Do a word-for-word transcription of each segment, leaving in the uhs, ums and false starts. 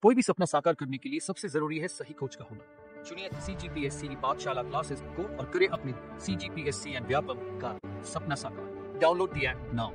कोई भी सपना साकार करने के लिए सबसे जरूरी है सही कोच का होना। चुनिए सीजीपीएससी पाठशाला क्लासेस को और करें अपने सीजीपीएससी एंड व्यापम का सपना साकार। Download the app now.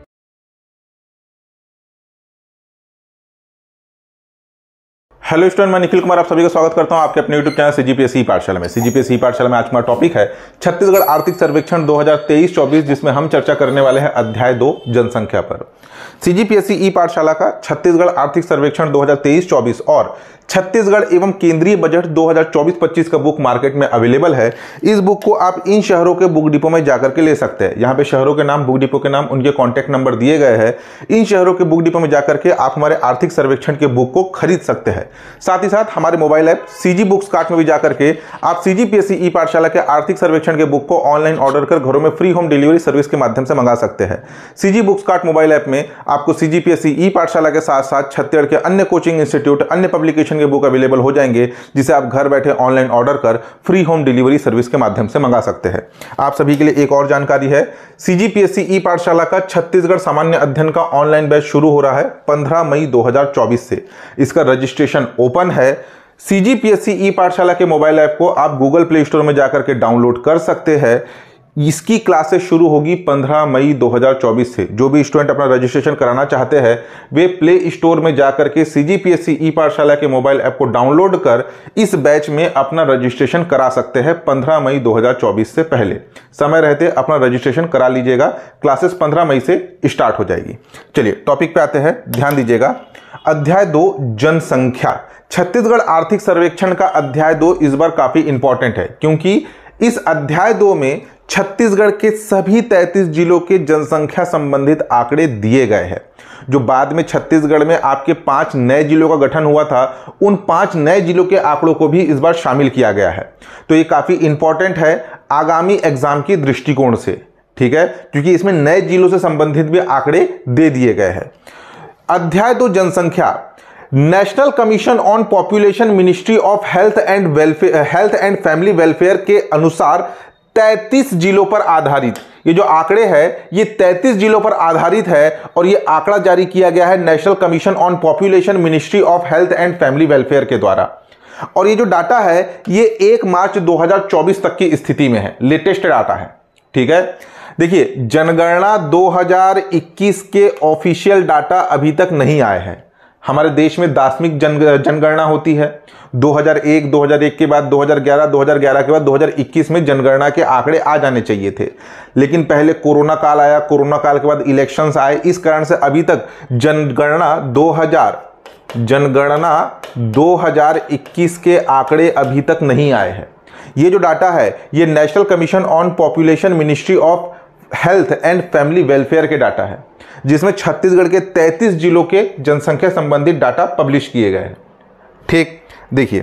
Hello student, मैं निखिल कुमार आप सभी का स्वागत करता हूं आपके अपने यूट्यूब चैनल सीजीपीएससी पाठशाला में। सीजीपीएससी पाठशाला में आज का टॉपिक है छत्तीसगढ़ आर्थिक सर्वेक्षण दो हज़ार तेईस चौबीस, जिसमें हम चर्चा करने वाले हैं अध्याय दो जनसंख्या पर। सीजीपीएससी ई पाठशाला का छत्तीसगढ़ आर्थिक सर्वेक्षण दो हज़ार तेईस चौबीस और छत्तीसगढ़ एवं केंद्रीय बजट दो हज़ार चौबीस पच्चीस का बुक मार्केट में अवेलेबल है। इस बुक को आप इन शहरों के बुक डिपो में जाकर के ले सकते हैं। यहाँ पे शहरों के नाम, बुक डिपो के नाम, उनके कॉन्टैक्ट नंबर दिए गए हैं। इन शहरों के बुक डिपो में जाकर के आप हमारे आर्थिक सर्वेक्षण के बुक को खरीद सकते हैं। साथ ही साथ हमारे mobile app CG books cart में भी जाकर के आप सीजीपीएससी ई पाठशाला के आर्थिक सर्वेक्षण के बुक को ऑनलाइन ऑर्डर कर घरों में फ्री होम डिलीवरी सर्विस के माध्यम से मंगा सकते हैं। CG books cart mobile app में आपको सीजीपीएससी ई पाठशाला के साथ साथ छत्तीसगढ़ के अन्य कोचिंग इंस्टीट्यूट, अन्य पब्लिकेशन के बुक अवेलेबल हो जाएंगे, जिसे आप घर बैठे ऑनलाइन ऑर्डर कर फ्री होम डिलीवरी सर्विस के माध्यम से मंगा सकते हैं। आप सभी के लिए एक और जानकारी है, सीजीपीएससी ई पाठशाला का छत्तीसगढ़ सामान्य अध्ययन का ऑनलाइन बैच शुरू हो रहा है पंद्रह मई दो हज़ार चौबीस से। इसका रजिस्ट्रेशन ओपन है। सीजीपीएससी ई पाठशाला के मोबाइल ऐप को आप गूगल प्ले स्टोर में जाकर के डाउनलोड कर सकते हैं। इसकी क्लासेस शुरू होगी पंद्रह मई दो हज़ार चौबीस से। जो भी स्टूडेंट अपना रजिस्ट्रेशन कराना चाहते हैं वे प्ले स्टोर में जाकर के सीजीपीएससी ई पाठशाला के मोबाइल ऐप को डाउनलोड कर इस बैच में अपना रजिस्ट्रेशन करा सकते हैं पंद्रह मई दो हज़ार चौबीस से पहले। समय रहते अपना रजिस्ट्रेशन करा लीजिएगा। क्लासेस पंद्रह मई से स्टार्ट हो जाएगी। चलिए टॉपिक पे आते हैं, ध्यान दीजिएगा। अध्याय दो जनसंख्या। छत्तीसगढ़ आर्थिक सर्वेक्षण का अध्याय दो इस बार काफी इंपॉर्टेंट है, क्योंकि इस अध्याय दो में छत्तीसगढ़ के सभी तैंतीस जिलों के जनसंख्या संबंधित आंकड़े दिए गए हैं। जो बाद में छत्तीसगढ़ में आपके पांच नए जिलों का गठन हुआ था, उन पांच नए जिलों के आंकड़ों को भी इस बार शामिल किया गया है। तो ये काफी इंपॉर्टेंट है आगामी एग्जाम की दृष्टिकोण से, ठीक है, क्योंकि इसमें नए जिलों से संबंधित भी आंकड़े दे दिए गए हैं। अध्याय दो जनसंख्या। National commission on population, ministry of health and welfare health and family welfare के अनुसार तैंतीस जिलों पर आधारित ये जो आंकड़े हैं ये तैंतीस जिलों पर आधारित है, और ये आंकड़ा जारी किया गया है national commission on population, ministry of health and family welfare के द्वारा। और ये जो डाटा है ये एक मार्च दो हज़ार चौबीस तक की स्थिति में है, लेटेस्ट डाटा है, ठीक है। देखिए, जनगणना दो हज़ार इक्कीस के ऑफिशियल डाटा अभी तक नहीं आए हैं। हमारे देश में दासमिक जन जनगणना होती है। दो हज़ार एक, दो हज़ार एक के बाद दो हज़ार ग्यारह, दो हज़ार ग्यारह के बाद दो हज़ार इक्कीस में जनगणना के आंकड़े आ जाने चाहिए थे, लेकिन पहले कोरोना काल आया, कोरोना काल के बाद इलेक्शंस आए। इस कारण से अभी तक जनगणना दो हज़ार जनगणना दो हज़ार इक्कीस के आंकड़े अभी तक नहीं आए हैं। ये जो डाटा है ये national commission on population, ministry of health and family welfare के डाटा है, जिसमें छत्तीसगढ़ के तैंतीस जिलों के जनसंख्या संबंधित डाटा पब्लिश किए गए हैं। ठीक, देखिए,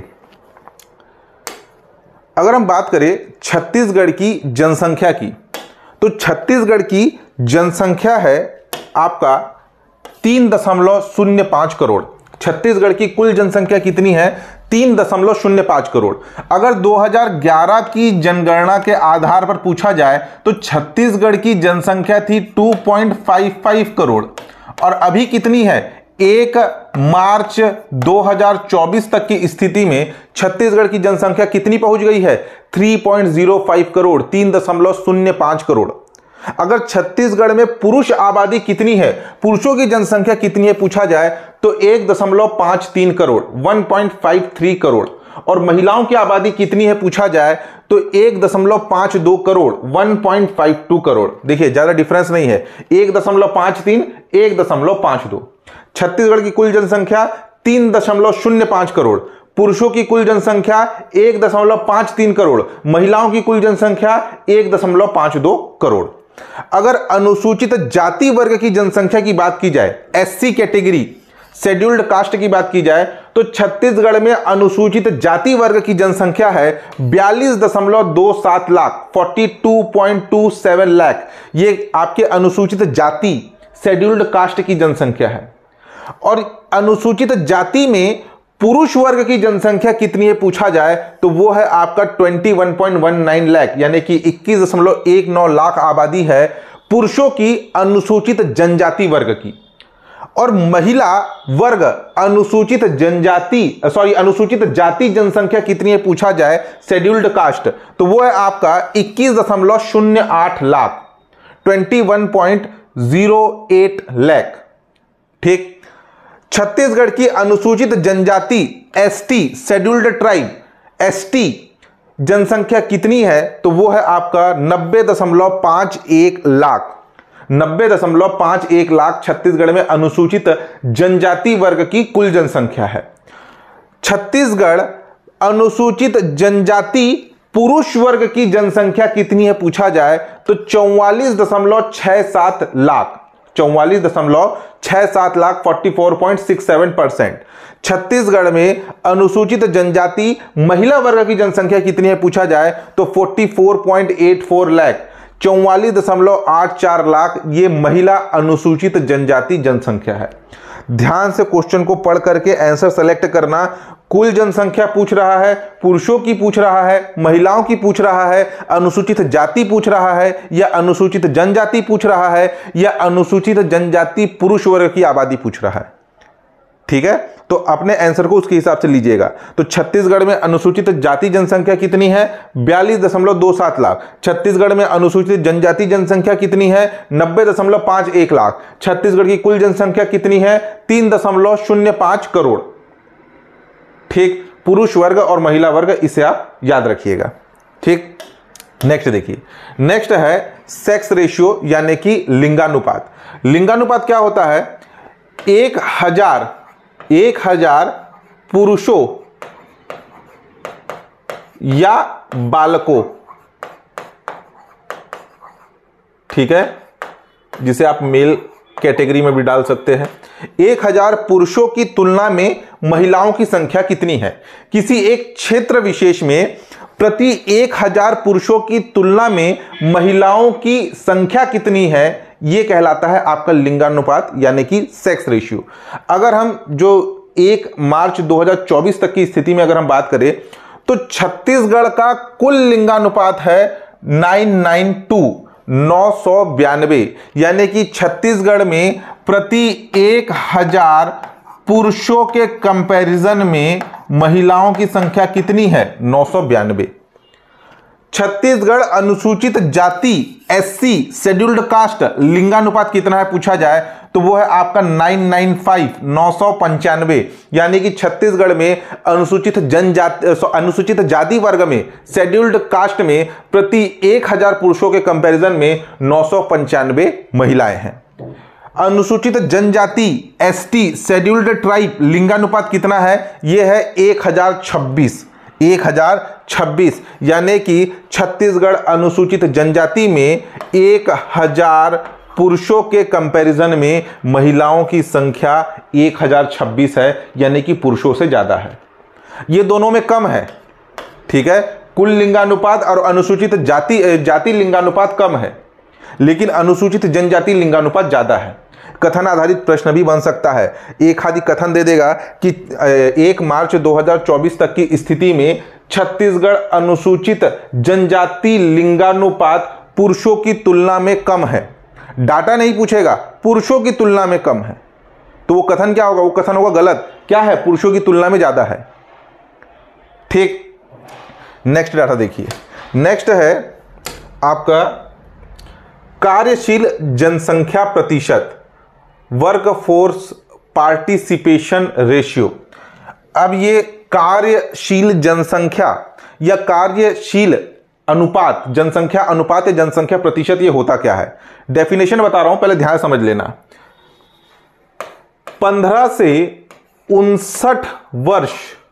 अगर हम बात करें छत्तीसगढ़ की जनसंख्या की, तो छत्तीसगढ़ की जनसंख्या है आपका तीन दशमलव शून्य पांच करोड़। छत्तीसगढ़ की कुल जनसंख्या कितनी है? तीन दशमलव शून्य पांच करोड़। अगर दो हज़ार ग्यारह की जनगणना के आधार पर पूछा जाए तो छत्तीसगढ़ की जनसंख्या थी दो पॉइंट पाँच पाँच करोड़, और अभी कितनी है? एक मार्च दो हज़ार चौबीस तक की स्थिति में छत्तीसगढ़ की जनसंख्या कितनी पहुंच गई है? तीन पॉइंट शून्य पाँच करोड़, तीन दशमलव शून्य पाँच करोड़। अगर छत्तीसगढ़ में पुरुष आबादी कितनी है, पुरुषों की जनसंख्या कितनी है पूछा जाए तो एक दशमलव पांच तीन करोड़, एक पॉइंट पाँच तीन करोड़, और महिलाओं की आबादी कितनी है पूछा जाए तो एक दशमलव पांच दो करोड़, एक पॉइंट पाँच दो करोड़। देखिए, ज्यादा डिफरेंस नहीं है, एक दशमलव पांच तीन, एक दशमलव पांच दो। छत्तीसगढ़ की कुल जनसंख्या तीन दशमलव शून्य पांच करोड़, पुरुषों की कुल जनसंख्या एक दशमलव पांच तीन करोड़, महिलाओं की कुल जनसंख्या एक दशमलव पांच दो करोड़। अगर अनुसूचित जाति वर्ग की जनसंख्या की बात की जाए, एससी कैटेगरी, शेड्यूल्ड कास्ट की बात की जाए, तो छत्तीसगढ़ में अनुसूचित जाति वर्ग की जनसंख्या है बयालीस दशमलव दो सात लाख, बयालीस पॉइंट दो सात लाख। ये आपके अनुसूचित जाति, शेड्यूल्ड कास्ट की जनसंख्या है। और अनुसूचित जाति में पुरुष वर्ग की जनसंख्या कितनी है पूछा जाए तो वो है आपका इक्कीस पॉइंट एक नौ लाख, यानी कि इक्कीस दशमलव एक नौ लाख आबादी है पुरुषों की अनुसूचित जनजाति वर्ग की। और महिला वर्ग अनुसूचित जनजाति सॉरी अनुसूचित जाति जनसंख्या कितनी है पूछा जाए, शेड्यूल्ड कास्ट, तो वो है आपका इक्कीस दशमलव शून्य आठ लाख, इक्कीस पॉइंट ज़ीरो एट लाख। ठीक। छत्तीसगढ़ की अनुसूचित जनजाति एसटी शेड्यूल्ड ट्राइब एसटी जनसंख्या कितनी है, तो वो है आपका नब्बे दशमलव पांच एक लाख, नब्बे दशमलव पांच एक लाख छत्तीसगढ़ में अनुसूचित जनजाति वर्ग की कुल जनसंख्या है। छत्तीसगढ़ अनुसूचित जनजाति पुरुष वर्ग की जनसंख्या कितनी है पूछा जाए, तो चौवालीस दशमलव छह सात लाख, चौवालीस दशमलव छह सात लाख, चौवालीस पॉइंट छह सात परसेंट। छत्तीसगढ़ में अनुसूचित जनजाति महिला वर्ग की जनसंख्या कितनी है पूछा जाए, तो चौवालीस पॉइंट आठ चार लाख, चौवालीस दशमलव आठ चार लाख ये महिला अनुसूचित जनजाति जनसंख्या है। ध्यान से क्वेश्चन को पढ़ करके आंसर सेलेक्ट करना। कुल जनसंख्या पूछ रहा है, पुरुषों की पूछ रहा है, महिलाओं की पूछ रहा है, अनुसूचित जाति पूछ रहा है, या अनुसूचित जनजाति पूछ रहा है, या अनुसूचित जनजाति पुरुष वर्ग की आबादी पूछ रहा है। ठीक है, तो अपने आंसर को उसके हिसाब से लीजिएगा। तो छत्तीसगढ़ में अनुसूचित जाति जनसंख्या कितनी है, बयालीस दशमलव दो सात लाख। छत्तीसगढ़ में अनुसूचित जनजाति जनसंख्या कितनी है, नब्बे दशमलव पांच एक लाख। छत्तीसगढ़ की कुल जनसंख्या कितनी है, तीन दशमलव शून्य पांच करोड़। ठीक, पुरुष वर्ग और महिला वर्ग इसे आप याद रखिएगा। ठीक, नेक्स्ट देखिए, नेक्स्ट है सेक्स रेशियो यानी कि लिंगानुपात। लिंगानुपात क्या होता है, एक हजार एक हजार पुरुषों या बालकों, ठीक है, जिसे आप मेल कैटेगरी में भी डाल सकते हैं, एक हजार पुरुषों की तुलना में महिलाओं की संख्या कितनी है। किसी एक क्षेत्र विशेष में प्रति एक हजार पुरुषों की तुलना में महिलाओं की संख्या कितनी है, यह कहलाता है आपका लिंगानुपात यानी कि सेक्स रेशियो। अगर हम जो एक मार्च दो हज़ार चौबीस तक की स्थिति में अगर हम बात करें, तो छत्तीसगढ़ का कुल लिंगानुपात है नौ सौ बयानवे, यानी कि छत्तीसगढ़ में प्रति एक हजार पुरुषों के कंपैरिजन में महिलाओं की संख्या कितनी है, नौ सौ बयानवे। छत्तीसगढ़ अनुसूचित जाति एससी शेड्यूल्ड कास्ट लिंगानुपात कितना है पूछा जाए, तो वो है आपका नौ सौ पंचानवे, यानी कि छत्तीसगढ़ में अनुसूचित जनजाति अनुसूचित जाति वर्ग में शेड्यूल्ड कास्ट में प्रति एक हजार पुरुषों के कंपैरिजन में नौ सौ पंचानवे महिलाएं हैं। अनुसूचित जनजाति एसटी शेड्यूल्ड ट्राइब लिंगानुपात कितना है, यह है एक हजार छब्बीस, एक हजार छब्बीस, यानी कि छत्तीसगढ़ अनुसूचित जनजाति में एक हजार पुरुषों के कंपैरिजन में महिलाओं की संख्या एक हजार छब्बीस है, यानी कि पुरुषों से ज्यादा है। ये दोनों में कम है। ठीक है, कुल लिंगानुपात और अनुसूचित जाति जाति लिंगानुपात कम है, लेकिन अनुसूचित जनजाति लिंगानुपात ज्यादा है। कथन आधारित प्रश्न भी बन सकता है। एक आदि कथन दे देगा कि एक मार्च दो हज़ार चौबीस तक की स्थिति में छत्तीसगढ़ अनुसूचित जनजाति लिंगानुपात पुरुषों की तुलना में कम है। डाटा नहीं पूछेगा, पुरुषों की तुलना में कम है, तो वो कथन क्या होगा, वो कथन होगा गलत। क्या है, पुरुषों की तुलना में ज्यादा है। ठीक, नेक्स्ट डाटा देखिए। नेक्स्ट है आपका कार्यशील जनसंख्या प्रतिशत, वर्क फोर्स पार्टिसिपेशन रेशियो। अब ये कार्यशील जनसंख्या या कार्यशील अनुपात, जनसंख्या अनुपात या जनसंख्या प्रतिशत, ये होता क्या है। डेफिनेशन बता रहा हूं, पहले ध्यान समझ लेना। पंद्रह से उनसठ वर्ष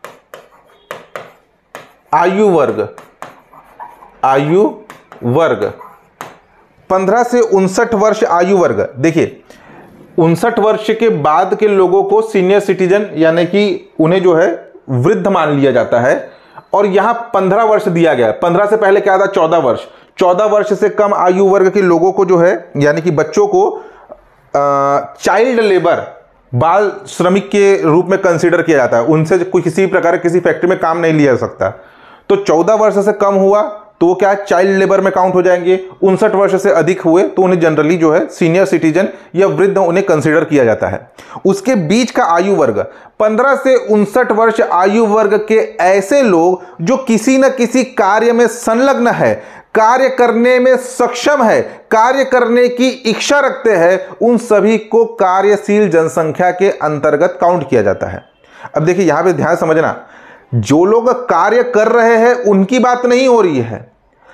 आयु वर्ग, आयु वर्ग पंद्रह से उनसठ वर्ष आयु वर्ग। देखिए, उनसठ वर्ष के बाद के लोगों को सीनियर सिटीजन यानी कि उन्हें जो है वृद्ध मान लिया जाता है, और यहां पंद्रह वर्ष दिया गया है। पंद्रह से पहले क्या था, चौदह वर्ष। चौदह वर्ष से कम आयु वर्ग के लोगों को जो है यानी कि बच्चों को चाइल्ड लेबर, बाल श्रमिक के रूप में कंसीडर किया जाता है। उनसे कोई किसी प्रकार किसी फैक्ट्री में काम नहीं लिया जा सकता। तो चौदह वर्ष से कम हुआ तो वो क्या चाइल्ड लेबर में काउंट हो जाएंगे। उनसठ वर्ष से अधिक हुए तो उन्हें जनरली जो है सीनियर सिटीजन या वृद्ध उन्हें कंसीडर किया जाता है। उसके बीच का आयु वर्ग पंद्रह से उनसठ वर्ष आयु वर्ग के ऐसे लोग जो किसी न किसी कार्य में संलग्न है, कार्य करने में सक्षम है, कार्य करने की इच्छा रखते हैं, उन सभी को कार्यशील जनसंख्या के अंतर्गत काउंट किया जाता है। अब देखिए यहां पे ध्यान समझना, जो लोग कार्य कर रहे हैं उनकी बात नहीं हो रही है,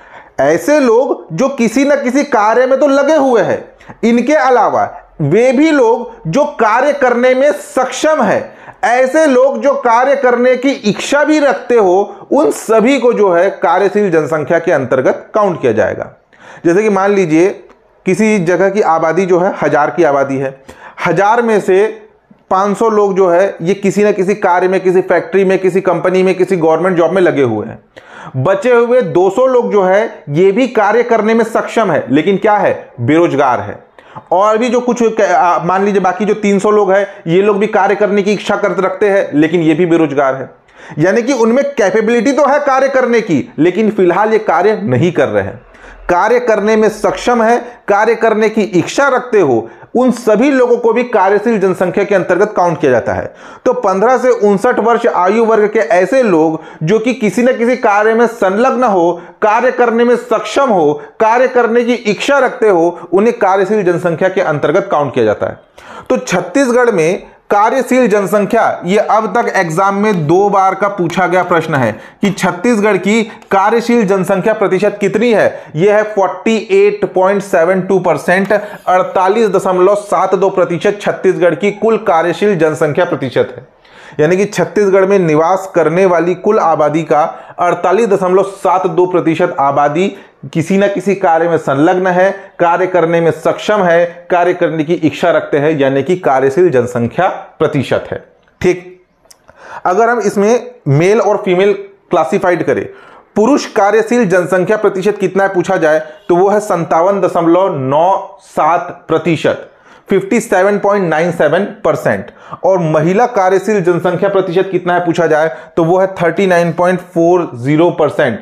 ऐसे लोग जो किसी न किसी कार्य में तो लगे हुए हैं, इनके अलावा वे भी लोग जो कार्य करने में सक्षम है, ऐसे लोग जो कार्य करने की इच्छा भी रखते हो, उन सभी को जो है कार्यशील जनसंख्या के अंतर्गत काउंट किया जाएगा। जैसे कि मान लीजिए किसी जगह की आबादी जो है हजार की आबादी है, हजार में से पाँच सौ लोग जो है ये किसी न किसी कार्य में, किसी फैक्ट्री में, किसी कंपनी में, किसी गवर्नमेंट जॉब में लगे हुए हैं। बचे हुए दो सौ लोग जो है ये भी कार्य करने में सक्षम है, लेकिन क्या है, बेरोजगार है। और भी जो कुछ मान लीजिए बाकी जो तीन सौ लोग हैं ये लोग भी कार्य करने की इच्छा कर रखते हैं, लेकिन ये भी बेरोजगार है। यानी कि उनमें कैपेबिलिटी तो है कार्य करने की, लेकिन फिलहाल ये कार्य नहीं कर रहे हैं। कार्य करने में सक्षम है, कार्य करने की इच्छा रखते हो, उन सभी लोगों को भी कार्यशील जनसंख्या के अंतर्गत काउंट किया जाता है। तो पंद्रह से उनसठ वर्ष आयु वर्ग के ऐसे लोग जो कि किसी न किसी कार्य में संलग्न हो, कार्य करने में सक्षम हो, कार्य करने की इच्छा रखते हो, उन्हें कार्यशील जनसंख्या के अंतर्गत काउंट किया जाता है। तो छत्तीसगढ़ में कार्यशील जनसंख्या, ये अब तक एग्जाम में दो बार का पूछा गया प्रश्न है कि छत्तीसगढ़ की कार्यशील जनसंख्या प्रतिशत कितनी है। यह है अड़तालीस पॉइंट सात दो परसेंट, अड़तालीस दशमलव सात दो प्रतिशत छत्तीसगढ़ की कुल कार्यशील जनसंख्या प्रतिशत है। यानी कि छत्तीसगढ़ में निवास करने वाली कुल आबादी का अड़तालीस दशमलव सात दो प्रतिशत आबादी किसी न किसी कार्य में संलग्न है, कार्य करने में सक्षम है, कार्य करने की इच्छा रखते हैं, यानी कि कार्यशील जनसंख्या प्रतिशत है। ठीक, अगर हम इसमें मेल और फीमेल क्लासिफाइड करें, पुरुष कार्यशील जनसंख्या प्रतिशत कितना है पूछा जाए तो वो है संतावन दशमलव नौ सात प्रतिशत, सत्तावन पॉइंट नौ सात परसेंट। और महिला कार्यशील जनसंख्या प्रतिशत कितना है पूछा जाए तो वो है उनतालीस पॉइंट चार परसेंट,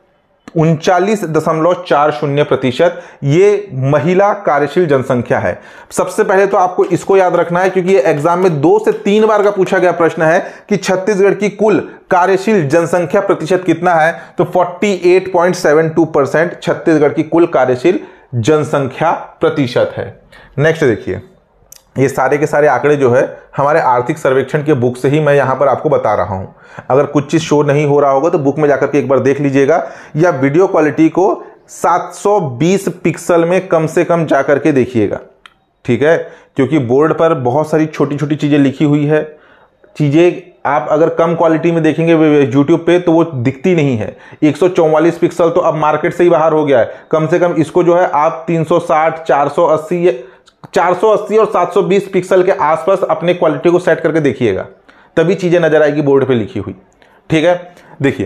उनचालीस दशमलव चार शून्य प्रतिशत ये महिला कार्यशील जनसंख्या है। सबसे पहले तो आपको इसको याद रखना है, क्योंकि ये एग्जाम में दो से तीन बार का पूछा गया प्रश्न है कि छत्तीसगढ़ की कुल कार्यशील जनसंख्या प्रतिशत कितना है, तो अड़तालीस पॉइंट सात दो परसेंट छत्तीसगढ़ की कुल कार्यशील जनसंख्या प्रतिशत है। नेक्स्ट देखिए, ये सारे के सारे आंकड़े जो है हमारे आर्थिक सर्वेक्षण के बुक से ही मैं यहाँ पर आपको बता रहा हूँ। अगर कुछ चीज़ शो नहीं हो रहा होगा तो बुक में जाकर के एक बार देख लीजिएगा, या वीडियो क्वालिटी को सात सौ बीस पिक्सल में कम से कम जाकर के देखिएगा, ठीक है, क्योंकि बोर्ड पर बहुत सारी छोटी छोटी चीज़ें लिखी हुई है। चीज़ें आप अगर कम क्वालिटी में देखेंगे यूट्यूब पे तो वो दिखती नहीं है। एक सौ चौवालीस पिक्सल तो अब मार्केट से ही बाहर हो गया है। कम से कम इसको जो है आप तीन सौ साठ, चार सौ अस्सी चार सौ अस्सी और सात सौ बीस पिक्सल के आसपास अपने क्वालिटी को सेट करके देखिएगा, तभी चीजें नजर आएगी बोर्ड पे लिखी हुई। ठीक है, देखिए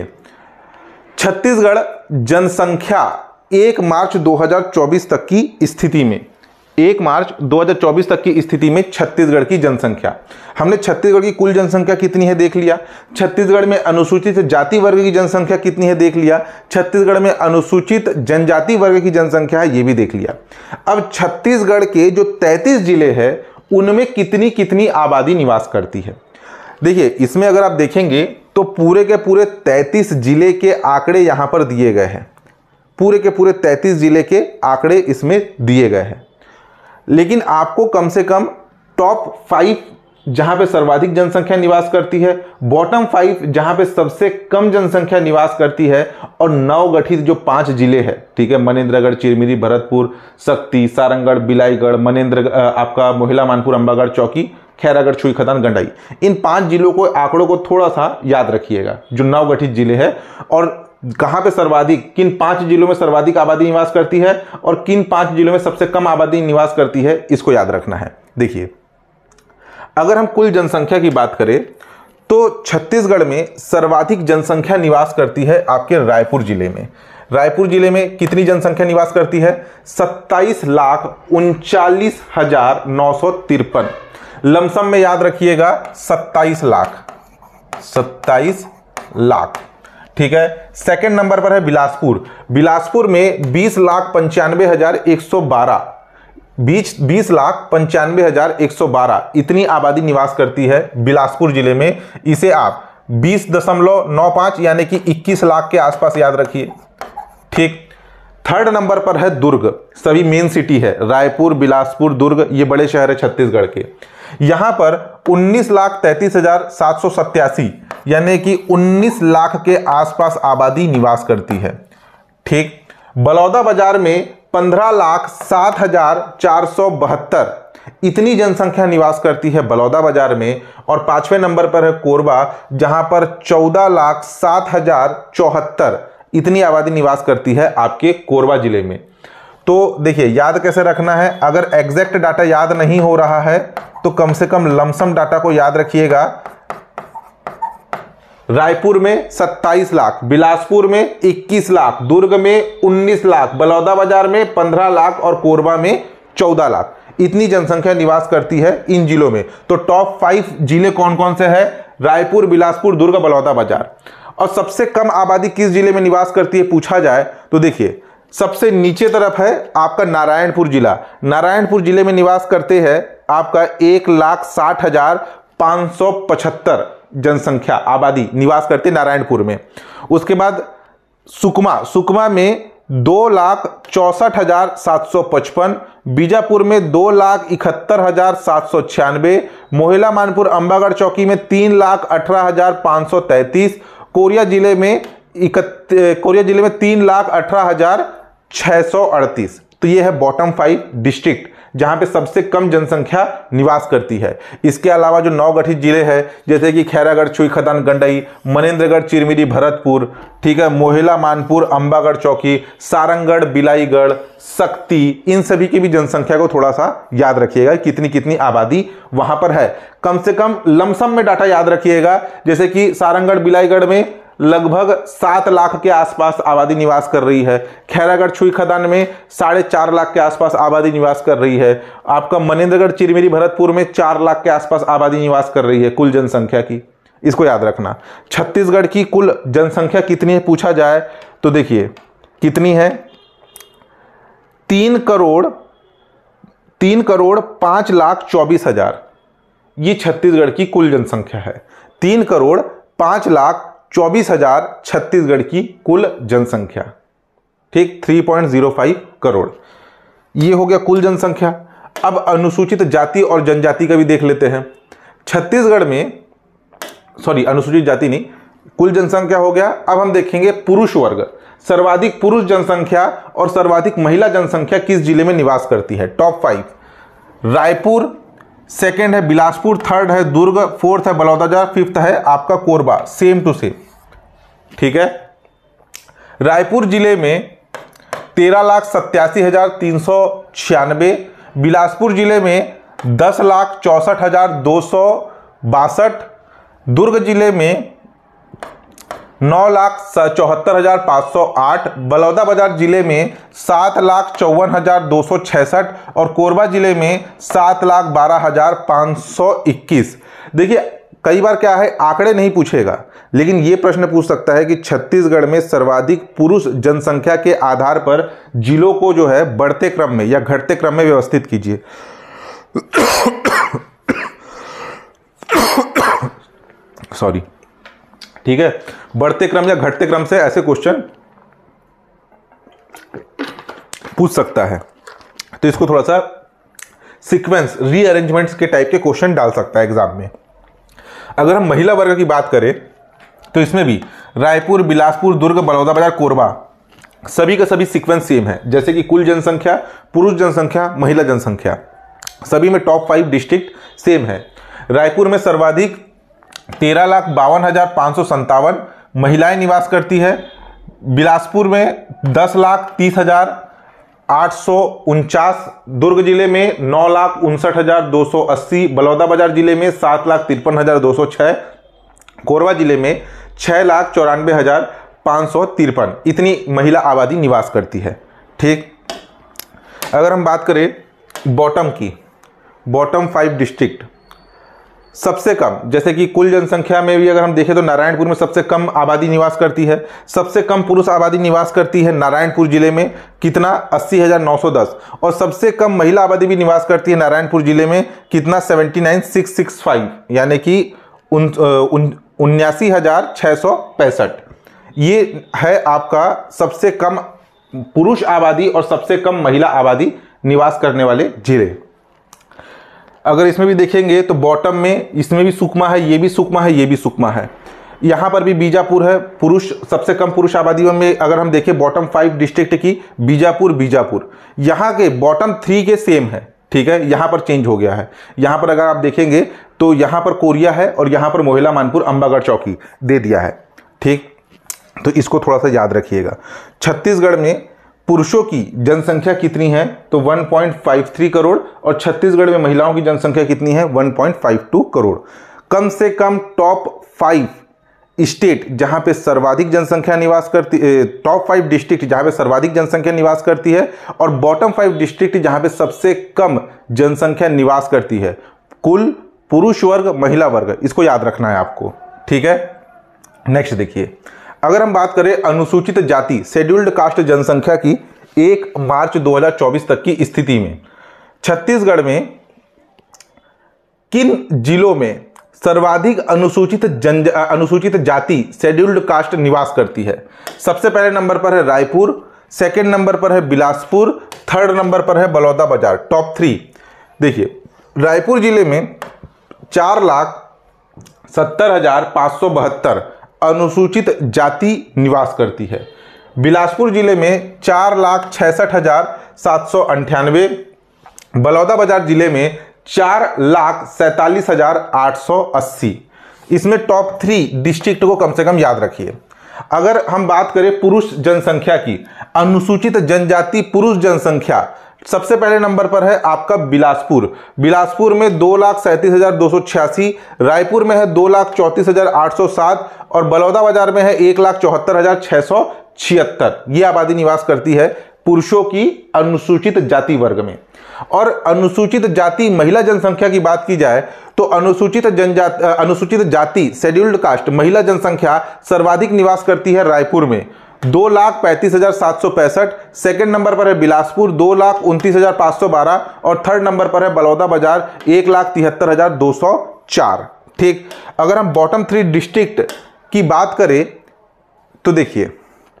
छत्तीसगढ़ जनसंख्या एक मार्च दो हज़ार चौबीस तक की स्थिति में एक मार्च दो हज़ार चौबीस तक की स्थिति में छत्तीसगढ़ की जनसंख्या, हमने छत्तीसगढ़ की कुल जनसंख्या कितनी है देख लिया, छत्तीसगढ़ में अनुसूचित जाति वर्ग की जनसंख्या कितनी है देख लिया, छत्तीसगढ़ में अनुसूचित जनजाति वर्ग की जनसंख्या है ये भी देख लिया। अब छत्तीसगढ़ के जो तैंतीस जिले हैं उनमें कितनी कितनी आबादी निवास करती है। देखिए इसमें अगर आप देखेंगे तो पूरे के पूरे तैंतीस जिले के आंकड़े यहां पर दिए गए हैं, पूरे के पूरे तैंतीस जिले के आंकड़े इसमें दिए गए हैं। लेकिन आपको कम से कम टॉप फाइव जहां पे सर्वाधिक जनसंख्या निवास करती है, बॉटम फाइव जहां पे सबसे कम जनसंख्या निवास करती है, और नवगठित जो पांच जिले हैं, ठीक है, मनेन्द्रगढ़, चिरमिरी, भरतपुर, शक्ति, सारंगढ़, बिलाईगढ़, मनेन्द्र आपका मोहिला, मानपुर, अंबागढ़, चौकी, खैरागढ़, छुईखदान, गंडाई, इन पांच जिलों को आंकड़ों को थोड़ा सा याद रखिएगा जो नवगठित जिले हैं, और कहां पे सर्वाधिक, किन पांच जिलों में सर्वाधिक आबादी निवास करती है और किन पांच जिलों में सबसे कम आबादी निवास करती है, इसको याद रखना है। देखिए अगर हम कुल जनसंख्या की बात करें तो छत्तीसगढ़ में सर्वाधिक जनसंख्या निवास करती है आपके रायपुर जिले में। रायपुर जिले में कितनी जनसंख्या निवास करती है, सत्ताईस लाख उनचालीस हजार नौ सौ तिरपन, लमसम में याद रखिएगा सत्ताईस लाख, सत्ताईस लाख, ठीक है। सेकंड नंबर पर है बिलासपुर। बिलासपुर में बीस लाख पंचानवे हजार एक सौ बारह बीस बीस लाख पंचानवे हजार एक सौ बारह इतनी आबादी निवास करती है बिलासपुर जिले में। इसे आप बीस दशमलव नौ पाँच यानी कि इक्कीस लाख के आसपास याद रखिए, ठीक। थर्ड नंबर पर है दुर्ग। सभी मेन सिटी है, रायपुर, बिलासपुर, दुर्ग, ये बड़े शहर है छत्तीसगढ़ के। यहां पर उन्नीस लाख तैंतीस हजार सात सौ सत्तासी यानी कि उन्नीस लाख के आसपास आबादी निवास करती है, ठीक। बलौदाबाजार में पंद्रह लाख सात हजार चार सौ बहत्तर इतनी जनसंख्या निवास करती है बलौदाबाजार में। और पांचवें नंबर पर है कोरबा, जहां पर चौदह लाख सात हजार चौहत्तर इतनी आबादी निवास करती है आपके कोरबा जिले में। तो देखिए याद कैसे रखना है, अगर एग्जैक्ट डाटा याद नहीं हो रहा है तो कम से कम लमसम डाटा को याद रखिएगा। रायपुर में सत्ताईस लाख, बिलासपुर में इक्कीस लाख, दुर्ग में उन्नीस लाख, बलौदाबाजार में पंद्रह लाख और कोरबा में चौदह लाख इतनी जनसंख्या निवास करती है इन जिलों में। तो टॉप फाइव जिले कौन कौन से हैं? रायपुर, बिलासपुर, दुर्ग, बलौदाबाजार। और सबसे कम आबादी किस जिले में निवास करती है पूछा जाए तो देखिए सबसे नीचे तरफ है आपका नारायणपुर जिला। नारायणपुर जिले में निवास करते हैं आपका एक लाख साठ हजार पाँच सौ पचहत्तर जनसंख्या आबादी निवास करते नारायणपुर में। उसके बाद सुकमा, सुकमा में दो लाख चौसठ हजार सात सौ पचपन, बीजापुर में दो लाख इकहत्तर हजार सात सौ छियानवे, मोहिला मानपुर अंबागढ़ चौकी में तीन लाख अठारह हजार पाँच सौ तैंतीस, कोरिया जिले में इकत कोरिया जिले में तीन लाख अठारह हजार छः सौ अड़तीस। तो ये है बॉटम फाइव डिस्ट्रिक्ट जहां पे सबसे कम जनसंख्या निवास करती है। इसके अलावा जो नौ गठित जिले हैं जैसे कि खैरागढ़, छुईखदान, गंडई, मनेन्द्रगढ़, चिरमिरी, भरतपुर, ठीक है, मोहिला मानपुर, अंबागढ़ चौकी, सारंगगढ़, बिलाईगढ़, शक्ति, इन सभी की भी जनसंख्या को थोड़ा सा याद रखिएगा कितनी कितनी आबादी वहां पर है। कम से कम लमसम में डाटा याद रखिएगा, जैसे कि सारंगगढ़, बिलाईगढ़ में लगभग सात लाख के आसपास आबादी निवास कर रही है। खैरागढ़, छुईखदान में साढ़े चार लाख के आसपास आबादी निवास कर रही है। आपका मनेन्द्रगढ़, चिरमिरी, भरतपुर में चार लाख के आसपास आबादी निवास कर रही है कुल जनसंख्या की, इसको याद रखना। छत्तीसगढ़ की कुल जनसंख्या कितनी है पूछा जाए तो देखिए कितनी है, तीन करोड़ तीन करोड़ पांच लाख चौबीस हजार ये छत्तीसगढ़ की कुल जनसंख्या है। तीन करोड़ पांच लाख चौबीस हजार छत्तीसगढ़ की कुल जनसंख्या, ठीक, तीन पॉइंट ज़ीरो फाइव करोड़ ये हो गया कुल जनसंख्या। अब अनुसूचित जाति और जनजाति का भी देख लेते हैं। छत्तीसगढ़ में, सॉरी अनुसूचित जाति नहीं, कुल जनसंख्या हो गया। अब हम देखेंगे पुरुष वर्ग, सर्वाधिक पुरुष जनसंख्या और सर्वाधिक महिला जनसंख्या किस जिले में निवास करती है। टॉप फाइव, रायपुर, सेकेंड है बिलासपुर, थर्ड है दुर्ग, फोर्थ है बलौदाबाजार, फिफ्थ है आपका कोरबा, सेम टू सेम, ठीक है। रायपुर जिले में तेरह लाख सत्तासी हजार तीन सौ छियानवे, बिलासपुर जिले में दस लाख चौसठ हजार दो सौ बासठ, दुर्ग जिले में नौ लाख चौहत्तर हजार पाँच सौ आठ, बलौदाबाजार जिले में सात लाख चौवन हजार दो सौ छियासठ और कोरबा जिले में सात लाख बारह हजार पाँच सौ इक्कीस। देखिए कई बार क्या है आंकड़े नहीं पूछेगा, लेकिन ये प्रश्न पूछ सकता है कि छत्तीसगढ़ में सर्वाधिक पुरुष जनसंख्या के आधार पर जिलों को जो है बढ़ते क्रम में या घटते क्रम में व्यवस्थित कीजिए। सॉरी, ठीक है, बढ़ते क्रम या घटते क्रम से ऐसे क्वेश्चन पूछ सकता है। तो इसको थोड़ा सा सीक्वेंस रीअरेंजमेंट्स के टाइप के क्वेश्चन डाल सकता है एग्जाम में। अगर हम महिला वर्ग की बात करें तो इसमें भी रायपुर, बिलासपुर, दुर्ग, बलौदाबाजार, कोरबा सभी का सभी सीक्वेंस सेम है, जैसे कि कुल जनसंख्या, पुरुष जनसंख्या, महिला जनसंख्या, सभी में टॉप फाइव डिस्ट्रिक्ट सेम है। रायपुर में सर्वाधिक तेरह लाख बावन हजार पाँच सौ संतावन महिलाएं निवास करती है। बिलासपुर में दस लाख तीस हजार आठ सौ उनचास, दुर्ग जिले में नौ लाख उनसठ हजार दो सौ अस्सी, बलौदाबाजार जिले में सात लाख तिरपन हजार दो सौ छः, कोरबा जिले में छः लाख चौरानवे हजार पाँच सौ तिरपन इतनी महिला आबादी निवास करती है, ठीक। अगर हम बात करें बॉटम की, बॉटम फाइव डिस्ट्रिक्ट, सबसे कम, जैसे कि कुल जनसंख्या में भी अगर हम देखें तो नारायणपुर में सबसे कम आबादी निवास करती है। सबसे कम पुरुष आबादी निवास करती है नारायणपुर जिले में, कितना, अस्सी हजार नौ सौ दस। और सबसे कम महिला आबादी भी निवास करती है नारायणपुर जिले में, कितना, seventy nine six six five, यानी कि उन्यासी हजार छः सौ पैंसठ। ये है आपका सबसे कम पुरुष आबादी और सबसे कम महिला आबादी निवास करने वाले जिले। अगर इसमें भी देखेंगे तो बॉटम में इसमें भी सुकमा है, ये भी सुकमा है, ये भी सुकमा है। यहाँ पर भी बीजापुर है, पुरुष सबसे कम पुरुष आबादी में अगर हम देखें बॉटम फाइव डिस्ट्रिक्ट की, बीजापुर बीजापुर यहाँ के बॉटम थ्री के सेम है, ठीक है। यहाँ पर चेंज हो गया है। यहाँ पर अगर आप देखेंगे तो यहाँ पर कोरिया है और यहाँ पर मोहिला मानपुर अंबागढ़ चौकी दे दिया है, ठीक। तो इसको थोड़ा सा याद रखिएगा। छत्तीसगढ़ में पुरुषों की जनसंख्या कितनी है, तो one point five three crore, और छत्तीसगढ़ में महिलाओं की जनसंख्या कितनी है, one point five two crore. कम से कम टॉप फाइव स्टेट जहां पे सर्वाधिक जनसंख्या निवास करती, टॉप फाइव डिस्ट्रिक्ट जहां पे सर्वाधिक जनसंख्या निवास करती है, और बॉटम फाइव डिस्ट्रिक्ट जहां पे सबसे कम जनसंख्या निवास करती है। कुल पुरुष वर्ग, महिला वर्ग, इसको याद रखना है आपको, ठीक है। नेक्स्ट देखिए, अगर हम बात करें अनुसूचित जाति शेड्यूल्ड कास्ट जनसंख्या की एक मार्च दो हज़ार चौबीस तक की स्थिति में छत्तीसगढ़ में किन जिलों में सर्वाधिक अनुसूचित जन अनुसूचित जाति शेड्यूल्ड कास्ट निवास करती है। सबसे पहले नंबर पर है रायपुर, सेकंड नंबर पर है बिलासपुर, थर्ड नंबर पर है बलौदाबाजार। टॉप थ्री देखिए, रायपुर जिले में चार लाख सत्तर हजार पाँच सौ बहत्तर अनुसूचित जाति निवास करती है। बिलासपुर जिले में चार लाख छियासठ हजार सात सौ अंठानवे, बलौदाबाजार जिले में चार लाख सैतालीस हजार आठ सौ अस्सी। इसमें टॉप थ्री डिस्ट्रिक्ट को कम से कम याद रखिए। अगर हम बात करें पुरुष जनसंख्या की, अनुसूचित जनजाति पुरुष जनसंख्या, सबसे पहले नंबर पर है आपका बिलासपुर। बिलासपुर में दो लाख सैंतीस हजार दो सौ छियासी, रायपुर में है दो लाख चौंतीस हजार आठ सौ सात, और बलौदाबाजार में है एक लाख चौहत्तर हजार छः सौ छिहत्तर। ये आबादी निवास करती है पुरुषों की अनुसूचित जाति वर्ग में। और अनुसूचित जाति महिला जनसंख्या की बात की जाए तो अनुसूचित जनजाति अनुसूचित जाति शेड्यूल्ड कास्ट महिला जनसंख्या सर्वाधिक निवास करती है रायपुर में, दो लाख पैंतीस हजार सात सौ पैंसठ। सेकेंड नंबर पर है बिलासपुर, दो लाख उनतीस हजार पाँच सौ बारह, और थर्ड नंबर पर है बलौदाबाजार, एक लाख तिहत्तर हजार दो सौ चार। ठीक, अगर हम बॉटम थ्री डिस्ट्रिक्ट की बात करें तो देखिए,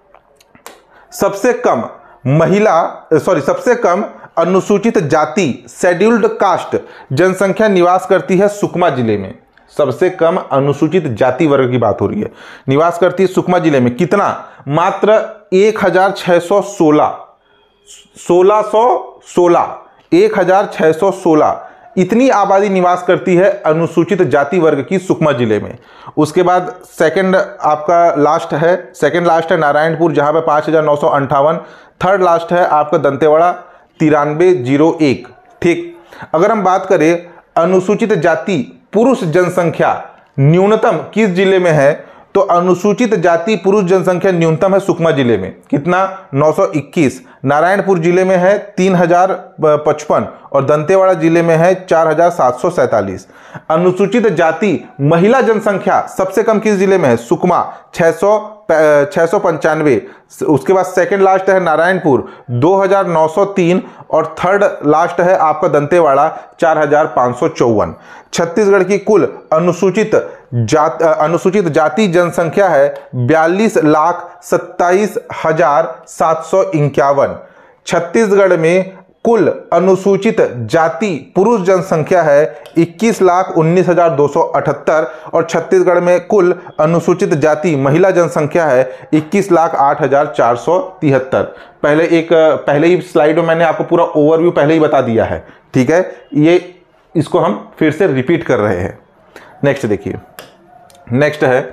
सबसे कम महिला सॉरी सबसे कम अनुसूचित जाति शेड्यूल्ड कास्ट जनसंख्या निवास करती है सुकमा जिले में। सबसे कम अनुसूचित जाति वर्ग की बात हो रही है, निवास करती है सुकमा जिले में। कितना? मात्र एक हजार छः सौ सोलह सोलह सौ सोलह एक हजार छः सौ सोलह इतनी आबादी निवास करती है अनुसूचित जाति वर्ग की सुकमा जिले में। उसके बाद सेकंड आपका लास्ट है सेकंड लास्ट है नारायणपुर, जहां पे पाँच हजार नौ सौ अंठावन। थर्ड लास्ट है आपका दंतेवाड़ा तिरानवे जीरो एक। ठीक, अगर हम बात करें अनुसूचित जाति पुरुष जनसंख्या न्यूनतम किस जिले में है, तो अनुसूचित जाति पुरुष जनसंख्या न्यूनतम है सुकमा जिले में। कितना? नौ सौ इक्कीस। नारायणपुर जिले में है तीन हजार पचपन, और दंतेवाड़ा जिले में है चार हजार सात सौ सैंतालीस। अनुसूचित जाति महिला जनसंख्या सबसे कम किस जिले में है? सुकमा, छः सौ छः सौ पंचानवे। उसके बाद सेकंड लास्ट है नारायणपुर दो हजार नौ सौ तीन, और थर्ड लास्ट है आपका दंतेवाड़ा चार हजार पाँच सौ चौवन। छत्तीसगढ़ की कुल अनुसूचित जात अनुसूचित जाति जनसंख्या है बयालीस लाख सत्ताईस हजार सात सौ इक्यावन। छत्तीसगढ़ में कुल अनुसूचित जाति पुरुष जनसंख्या है इक्कीस लाख उन्नीस हजार दो सौ अठहत्तर, और छत्तीसगढ़ में कुल अनुसूचित जाति महिला जनसंख्या है इक्कीस लाख आठ हजार चार सौ तिहत्तर। पहले एक पहले ही स्लाइड में मैंने आपको पूरा ओवरव्यू पहले ही बता दिया है। ठीक है, ये इसको हम फिर से रिपीट कर रहे हैं। नेक्स्ट देखिए, नेक्स्ट है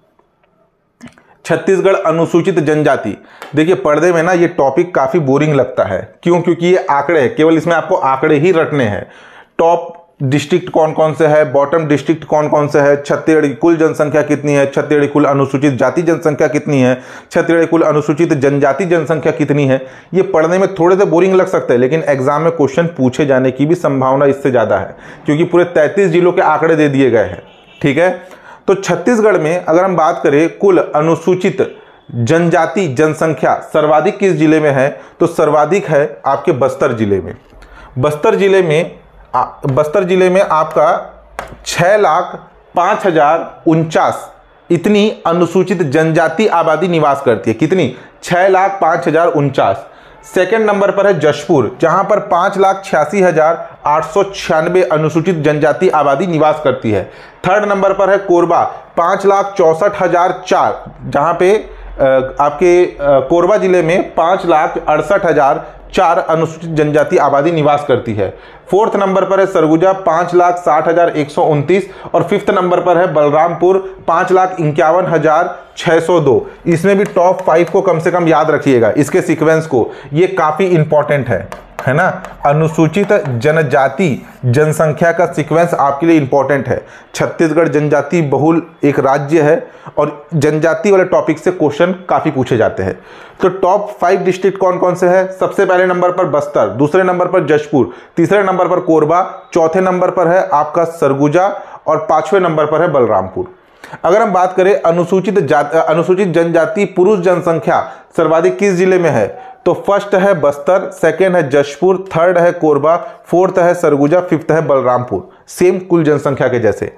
छत्तीसगढ़ अनुसूचित जनजाति। देखिए, पर्दे में ना ये टॉपिक काफी बोरिंग लगता है। क्यों? क्योंकि ये आंकड़े हैं, केवल इसमें आपको आंकड़े ही रटने हैं। टॉप डिस्ट्रिक्ट कौन कौन से है, बॉटम डिस्ट्रिक्ट कौन कौन से है, छत्तीसगढ़ की कुल जनसंख्या कितनी है, छत्तीसगढ़ की कुल अनुसूचित जाति जनसंख्या कितनी है, छत्तीसगढ़ की कुल अनुसूचित जनजाति जनसंख्या कितनी है। ये पढ़ने में थोड़े से बोरिंग लग सकते हैं, लेकिन एग्जाम में क्वेश्चन पूछे जाने की भी संभावना इससे ज़्यादा है, क्योंकि पूरे तैंतीस जिलों के आंकड़े दे दिए गए हैं। ठीक है, तो छत्तीसगढ़ में अगर हम बात करें कुल अनुसूचित जनजाति जनसंख्या सर्वाधिक किस जिले में है, तो सर्वाधिक है आपके बस्तर जिले में। बस्तर जिले में आ, बस्तर जिले में आपका छः लाख पाँच हजार उनचास इतनी अनुसूचित जनजाति आबादी निवास करती है। कितनी? छः लाख पाँच हजार उनचास। सेकेंड नंबर पर है जशपुर, जहां पर पाँच लाख छियासी हजार आठ सौ छियानवे अनुसूचित जनजाति आबादी निवास करती है। थर्ड नंबर पर है कोरबा, पाँच लाख चौसठ हजार चार, जहां पे आपके कोरबा जिले में पाँच लाख अड़सठ हजार चार अनुसूचित जनजाति आबादी निवास करती है। फोर्थ नंबर पर है सरगुजा, पाँच लाख साठ हजार एक सौ उनतीस, और फिफ्थ नंबर पर है बलरामपुर, पाँच लाख इक्यावन हजार छः सौ दो। इसमें भी टॉप फाइव को कम से कम याद रखिएगा, इसके सीक्वेंस को, ये काफ़ी इंपॉर्टेंट है है ना। अनुसूचित जनजाति जनसंख्या का सीक्वेंस आपके लिए इंपॉर्टेंट है। छत्तीसगढ़ जनजाति बहुल एक राज्य है और जनजाति वाले टॉपिक से क्वेश्चन काफ़ी पूछे जाते हैं। तो टॉप फाइव डिस्ट्रिक्ट कौन कौन से हैं? सबसे पहले नंबर पर बस्तर, दूसरे नंबर पर जशपुर, तीसरे नंबर पर कोरबा, चौथे नंबर पर है आपका सरगुजा और पांचवें नंबर पर है बलरामपुर। अगर हम बात करें अनुसूचित जाति अनुसूचित जनजाति पुरुष जनसंख्या सर्वाधिक किस जिले में है, तो फर्स्ट है बस्तर, सेकेंड है जशपुर, थर्ड है कोरबा, फोर्थ है सरगुजा, फिफ्थ है बलरामपुर। सेम कुल जनसंख्या के जैसे।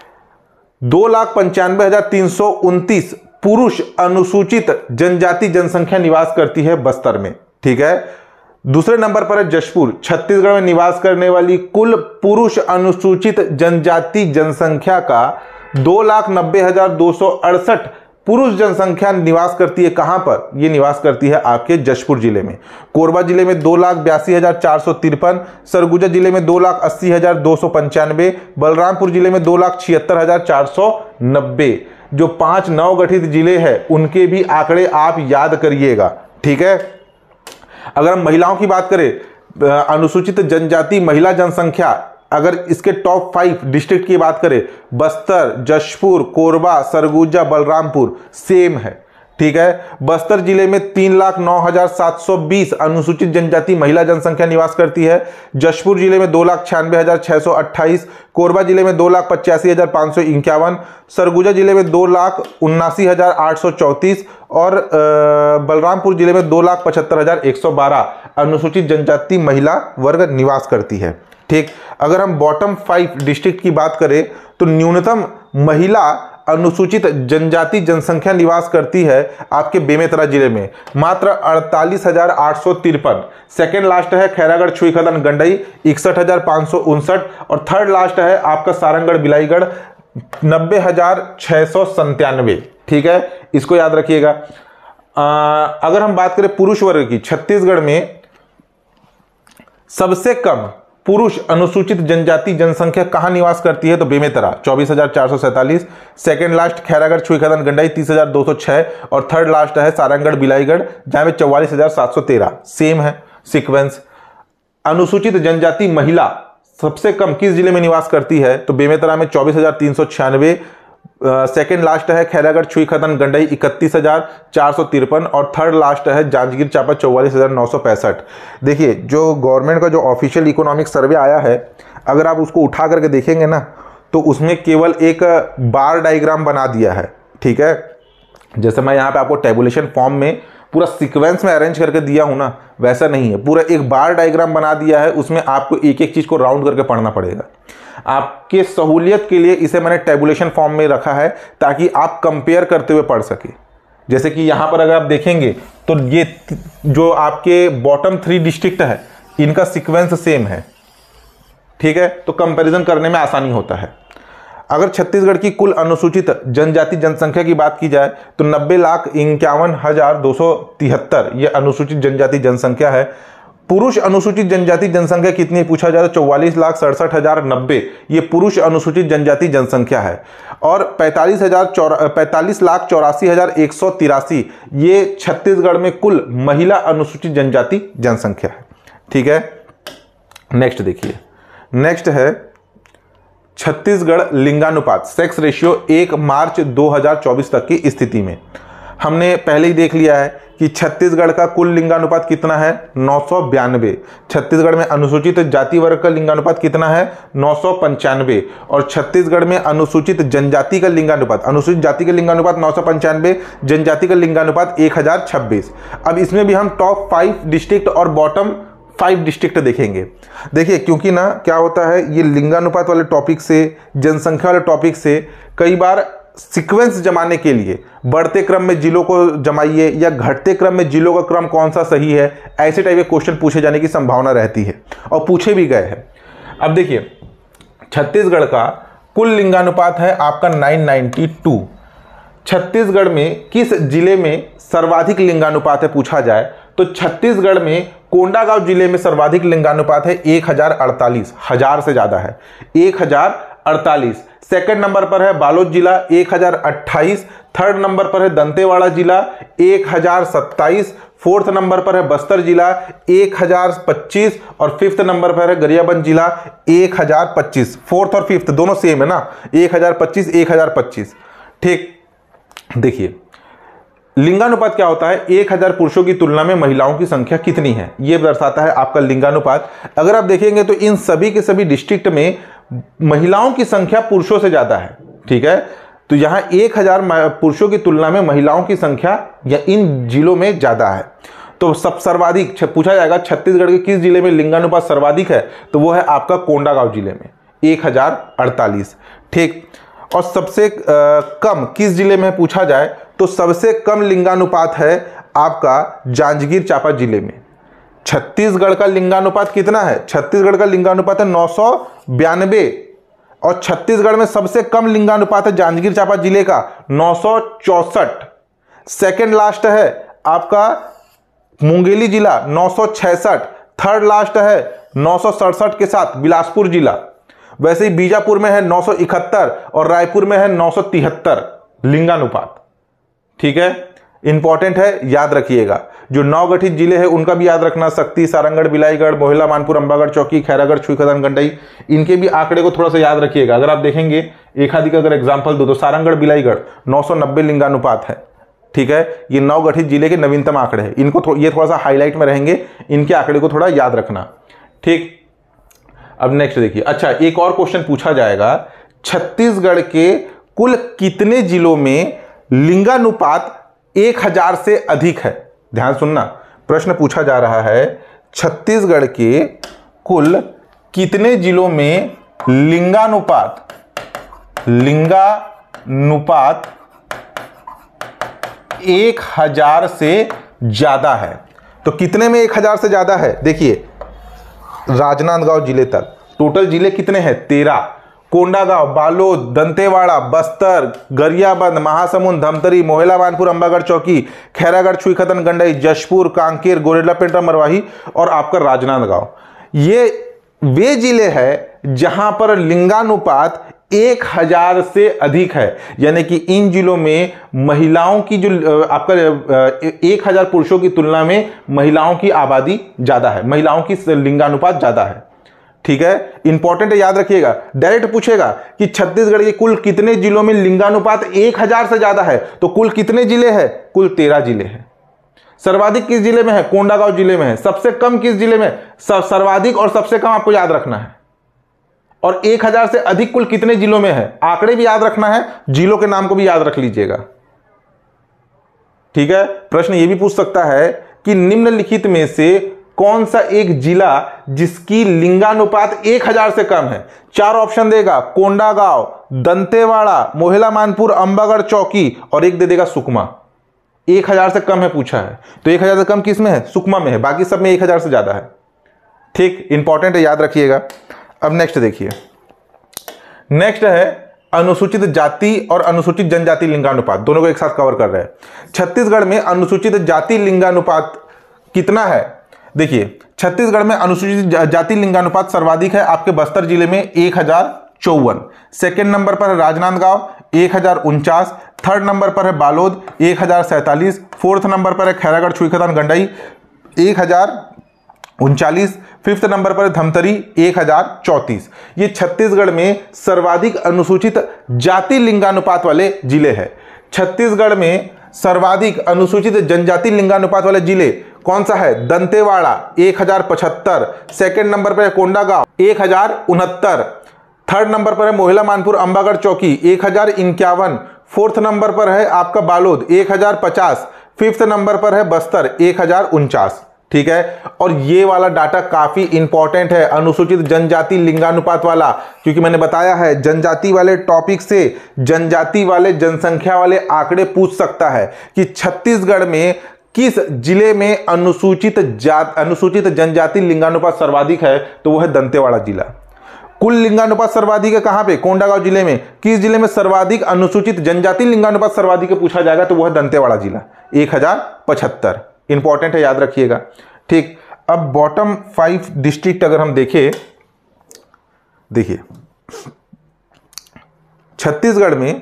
दो लाख पंचानवे हजार तीन सौ उनतीस पुरुष अनुसूचित जनजाति जनसंख्या निवास करती है बस्तर में। ठीक है, दूसरे नंबर पर है जशपुर, छत्तीसगढ़ में निवास करने वाली कुल पुरुष अनुसूचित जनजाति जनसंख्या का दो लाख नब्बे हजार दो सौ अड़सठ पुरुष जनसंख्या निवास करती है। कहां पर? ये निवास करती है आपके जशपुर जिले में। कोरबा जिले में दो लाख बयासी हजार चार सौ तिरपन, सरगुजा जिले में दो लाख अस्सी हजार दो सौ पंचानवे, बलरामपुर जिले में दो लाख छिहत्तर हजार चार सौ नब्बे। जो पांच नवगठित जिले हैं उनके भी आंकड़े आप याद करिएगा। ठीक है, अगर हम महिलाओं की बात करें, अनुसूचित जनजाति महिला जनसंख्या, अगर इसके टॉप फाइव डिस्ट्रिक्ट की बात करें, बस्तर, जशपुर, कोरबा, सरगुजा, बलरामपुर सेम है। ठीक है, बस्तर जिले में तीन लाख नौ हजार सात सौ बीस अनुसूचित जनजाति महिला जनसंख्या निवास करती है। जशपुर जिले में दो लाख छियानवे हजार छः सौ अट्ठाईस, कोरबा जिले में दो लाख पचासी हजार पाँच सौ इक्यावन, सरगुजा जिले में दो लाख उन्नासी हजार आठ सौ चौंतीस और बलरामपुर जिले में दो लाख पचहत्तर हजार एक सौ बारह अनुसूचित जनजाति महिला वर्ग निवास करती है। ठीक, अगर हम बॉटम फाइव डिस्ट्रिक्ट की बात करें तो न्यूनतम महिला अनुसूचित जनजाति जनसंख्या निवास करती है आपके बेमेतरा जिले में, मात्र अड़तालीस हजार आठ सौ तिरपन। सेकेंड लास्ट है खैरागढ़ छुईखदान गंडई, इकसठ हजार पाँच सौ उनसठ, और थर्ड लास्ट है आपका सारंगढ़ बिलाईगढ़, नब्बे हजार छः सौ संतानवे। ठीक है, इसको याद रखिएगा। अगर हम बात करें पुरुष वर्ग की, छत्तीसगढ़ में सबसे कम पुरुष अनुसूचित जनजाति जनसंख्या कहां निवास करती है, तो बेमेतरा चौबीस हजार चार सौ सैंतालीस, सेकेंड लास्ट खैरागढ़ छुईखदान गंडई तीस हजार दो सौ छः, और थर्ड लास्ट है सारंगढ़ बिलाईगढ़ जहां में चौवालीस हजार सात सौ तेरह। सेम है सीक्वेंस। अनुसूचित जनजाति महिला सबसे कम किस जिले में निवास करती है, तो बेमेतरा में चौबीस हजार तीन सौ छियानवे, सेकेंड लास्ट है खैरागढ़ छुईखदान गंडई इकतीस हजार चार सौ तिरपन, और थर्ड लास्ट है जांजगीर चांपा चौवालीस हजार नौ सौ पैंसठ। देखिए, जो गवर्नमेंट का जो ऑफिशियल इकोनॉमिक सर्वे आया है, अगर आप उसको उठा करके देखेंगे ना, तो उसमें केवल एक बार डायग्राम बना दिया है। ठीक है, जैसे मैं यहाँ पे आपको टेबुलेशन फॉर्म में पूरा सीक्वेंस में अरेंज करके दिया हूँ ना, वैसा नहीं है। पूरा एक बार डायग्राम बना दिया है, उसमें आपको एक एक चीज को राउंड करके पढ़ना पड़ेगा। आपके सहूलियत के लिए इसे मैंने टेबुलेशन फॉर्म में रखा है ताकि आप कंपेयर करते हुए पढ़ सके। जैसे कि यहां पर अगर आप देखेंगे तो ये जो आपके बॉटम थ्री डिस्ट्रिक्ट है, इनका सीक्वेंस सेम है। ठीक है, तो कंपैरिजन करने में आसानी होता है। अगर छत्तीसगढ़ की कुल अनुसूचित जनजाति जनसंख्या की बात की जाए तो नब्बे लाख इक्यावन हजार दो सौ तिहत्तर ये अनुसूचित जनजाति जनसंख्या है। पुरुष अनुसूचित जनजाति जनसंख्या कितनी पूछा जाए तो चौवालीस लाख सड़सठ हजार नब्बे ये पुरुष अनुसूचित जनजाति जनसंख्या है, और पैंतालीस हजार पैंतालीस लाख चौरासी हजार एक सौ तिरासी ये छत्तीसगढ़ में कुल महिला अनुसूचित जनजाति जनसंख्या है। ठीक है, नेक्स्ट देखिए, नेक्स्ट है छत्तीसगढ़ लिंगानुपात सेक्स रेशियो एक मार्च दो हज़ार चौबीस तक की स्थिति में हमने पहले ही देख लिया है कि छत्तीसगढ़ का कुल लिंगानुपात कितना है, नौ सौ बयानवे। छत्तीसगढ़ में अनुसूचित जाति वर्ग का लिंगानुपात कितना है, नौ सौ पंचानवे। और छत्तीसगढ़ में अनुसूचित जनजाति का लिंगानुपात, अनुसूचित जाति का लिंगानुपात नौ सौ पंचानवे, जनजाति का लिंगानुपात एक हजार छब्बीस। अब इसमें भी हम टॉप फाइव डिस्ट्रिक्ट और बॉटम फाइव डिस्ट्रिक्ट देखेंगे। देखिए क्योंकि ना क्या होता है, ये लिंगानुपात वाले टॉपिक से, जनसंख्या वाले टॉपिक से कई बार सीक्वेंस जमाने के लिए बढ़ते क्रम में जिलों को जमाइए या घटते क्रम में जिलों का क्रम कौन सा सही है, ऐसे टाइप के क्वेश्चन पूछे जाने की संभावना रहती है और पूछे भी गए हैं। अब देखिए छत्तीसगढ़ का कुल लिंगानुपात है आपका नौ सौ बानवे। छत्तीसगढ़ में किस जिले में सर्वाधिक लिंगानुपात है पूछा जाए तो छत्तीसगढ़ में कोंडागांव जिले में सर्वाधिक लिंगानुपात है एक हजार अड़तालीस, हजार से ज्यादा है एक हजार अड़तालीस। सेकंड नंबर पर है बालोद जिला एक हजार अट्ठाईस। थर्ड नंबर पर है दंतेवाड़ा जिला एक हजार सत्ताईस। फोर्थ नंबर पर है बस्तर जिला एक हजार पच्चीस और फिफ्थ नंबर पर है गरियाबंद जिला एक हजार पच्चीस। फोर्थ और फिफ्थ दोनों सेम है ना, एक हजार पच्चीस एक हजार पच्चीस। ठीक, देखिए लिंगानुपात क्या होता है, एक हजार पुरुषों की तुलना में महिलाओं की संख्या कितनी है, यह दर्शाता है आपका लिंगानुपात। अगर आप देखेंगे तो इन सभी के सभी डिस्ट्रिक्ट में महिलाओं की संख्या पुरुषों से ज्यादा है। ठीक है, तो यहां एक हजार पुरुषों की तुलना में महिलाओं की संख्या या इन जिलों में ज्यादा है। तो सब सर्वाधिक पूछा जाएगा छत्तीसगढ़ के किस जिले में लिंगानुपात सर्वाधिक है, तो वो है आपका कोंडागांव जिले में एक हजार अड़तालीस। ठीक, और सबसे कम किस जिले में पूछा जाए तो सबसे कम लिंगानुपात है आपका जांजगीर चांपा जिले में। छत्तीसगढ़ का लिंगानुपात कितना है, छत्तीसगढ़ का लिंगानुपात है नौ सौ बयानवे और छत्तीसगढ़ में सबसे कम लिंगानुपात है जांजगीर चांपा जिले का नौ सौ चौसठ। सेकेंड लास्ट है आपका मुंगेली जिला नौ सौ छियासठ। थर्ड लास्ट है नौ सौ सड़सठ के साथ बिलासपुर जिला। वैसे ही बीजापुर में है नौ सौ इकहत्तर और रायपुर में है नौ सौ तिहत्तर लिंगानुपात। ठीक है, इंपॉर्टेंट है, याद रखिएगा। जो नौ गठित जिले हैं उनका भी याद रखना, शक्ति, सारंगढ़, बिलाईगढ़, मोहिला, मानपुर, अंबागढ़, चौकी, खैरागढ़, छुईखदान, गंडई, इनके भी आंकड़े को थोड़ा सा याद रखिएगा। अगर आप देखेंगे एक आदि का अगर एग्जाम्पल दो तो सारंगढ़, बिलाईगढ़ नौ सौ नब्बे लिंगानुपात है। ठीक है, ये नौ गठित जिले के नवीनतम आंकड़े हैं, इनको थो, ये थोड़ा सा हाईलाइट में रहेंगे, इनके आंकड़े को थोड़ा याद रखना। ठीक, अब नेक्स्ट देखिए। अच्छा, एक और क्वेश्चन पूछा जाएगा, छत्तीसगढ़ के कुल कितने जिलों में लिंगानुपात एक हजार से अधिक है। ध्यान सुनना, प्रश्न पूछा जा रहा है छत्तीसगढ़ के कुल कितने जिलों में लिंगानुपात लिंगानुपात एक हजार से ज्यादा है। तो कितने में एक हजार से ज्यादा है, देखिए राजनांदगांव जिले तक टोटल जिले कितने हैं, तेरह। कोंडागांव, बालोद, दंतेवाड़ा, बस्तर, गरियाबंद, महासमुंद, धमतरी, मोहिला, मानपुर, अंबागढ़, चौकी, खैरागढ़, छुईखदान, गंडई, जशपुर, कांकेर, गोरेला, पेंड्रा, मरवाही और आपका राजनांदगांव, ये वे जिले हैं जहां पर लिंगानुपात एक हजार से अधिक है। यानी कि इन जिलों में महिलाओं की जो आपका एक हजार पुरुषों की तुलना में महिलाओं की आबादी ज्यादा है, महिलाओं की लिंगानुपात ज्यादा है। ठीक है, इंपॉर्टेंट है, याद रखिएगा। डायरेक्ट पूछेगा कि छत्तीसगढ़ के कुल कितने जिलों में लिंगानुपात एक हजार से ज्यादा है, तो कुल कितने जिले हैं, कुल तेरह जिले हैं। सर्वाधिक किस जिले में है, कोंडागांव जिले में है। सबसे कम किस जिले में, सर्वाधिक और सबसे कम आपको याद रखना है। और एक हजार से अधिक कुल कितने जिलों में है, आंकड़े भी याद रखना है, जिलों के नाम को भी याद रख लीजिएगा। ठीक है, प्रश्न यह भी पूछ सकता है कि निम्नलिखित में से कौन सा एक जिला जिसकी लिंगानुपात एक हजार से कम है। चार ऑप्शन देगा, कोंडागांव, दंतेवाड़ा, मोहिला, मानपुर, अंबागढ़, चौकी और एक दे देगा सुकमा। एक हजार से कम है पूछा है, तो एक हजार से कम किस में है, सुकमा में है, बाकी सब में एक हजार से ज्यादा है। ठीक, इंपॉर्टेंट है, याद रखिएगा। अब नेक्स्ट देखिए, नेक्स्ट है अनुसूचित जाति और अनुसूचित जनजाति लिंगानुपात, दोनों को एक साथ कवर कर रहे हैं। छत्तीसगढ़ में अनुसूचित जाति लिंगानुपात कितना है, देखिए छत्तीसगढ़ में अनुसूचित जाति लिंगानुपात सर्वाधिक है आपके बस्तर जिले में एक हजार चौवन। सेकेंड नंबर पर है राजनांदगांव एक हजार उनचास। थर्ड नंबर पर है बालोद एक हजार सैंतालीस। फोर्थ नंबर पर है खैरागढ़, छुईखदान, गंडई एक हजार उनचालीस। फिफ्थ नंबर पर धमतरी एक हजार चौंतीस। ये छत्तीसगढ़ में सर्वाधिक अनुसूचित जाति लिंगानुपात वाले जिले हैं। छत्तीसगढ़ में सर्वाधिक अनुसूचित जनजाति लिंगानुपात वाले जिले कौन सा है? दंतेवाड़ा एक हजार पचहत्तर। सेकेंड नंबर पर है कोंडागांव एक हजार उनहत्तर। थर्ड नंबर पर है मोहिला मानपुर अंबागढ़ चौकी एक हजार इक्यावन। फोर्थ नंबर पर है आपका बालोद एक हजार पचास। फिफ्थ नंबर पर है बस्तर एक हजार उनचास। ठीक है, और ये वाला डाटा काफी इंपॉर्टेंट है, अनुसूचित जनजाति लिंगानुपात वाला, क्योंकि मैंने बताया है जनजाति वाले टॉपिक से जनजाति वाले जनसंख्या वाले आंकड़े पूछ सकता है कि छत्तीसगढ़ में किस जिले में अनुसूचित जात अनुसूचित जनजाति लिंगानुपात सर्वाधिक है, तो वो है दंतेवाड़ा जिला। कुल लिंगानुपात सर्वाधिक है कहां पे? कोंडागांव जिले में। किस जिले में सर्वाधिक अनुसूचित जनजाति लिंगानुपात सर्वाधिक है पूछा जाएगा, तो वो है दंतेवाड़ा जिला एक हजार पचहत्तर। इंपॉर्टेंट है, याद रखिएगा। ठीक, अब बॉटम फाइव डिस्ट्रिक्ट अगर हम देखें, देखिए छत्तीसगढ़ में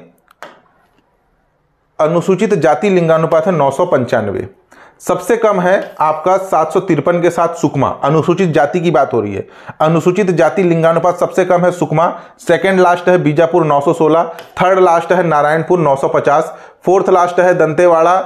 अनुसूचित जाति लिंगानुपात है नौ सौ पंचानवे। सबसे कम है आपका सात सौ तिरपन के साथ सुकमा। अनुसूचित जाति की बात हो रही है, अनुसूचित जाति लिंगानुपात सबसे कम है सुकमा। सेकंड लास्ट है बीजापुर नौ सौ सोलह। थर्ड लास्ट है नारायणपुर नौ सौ पचास। फोर्थ लास्ट है दंतेवाड़ा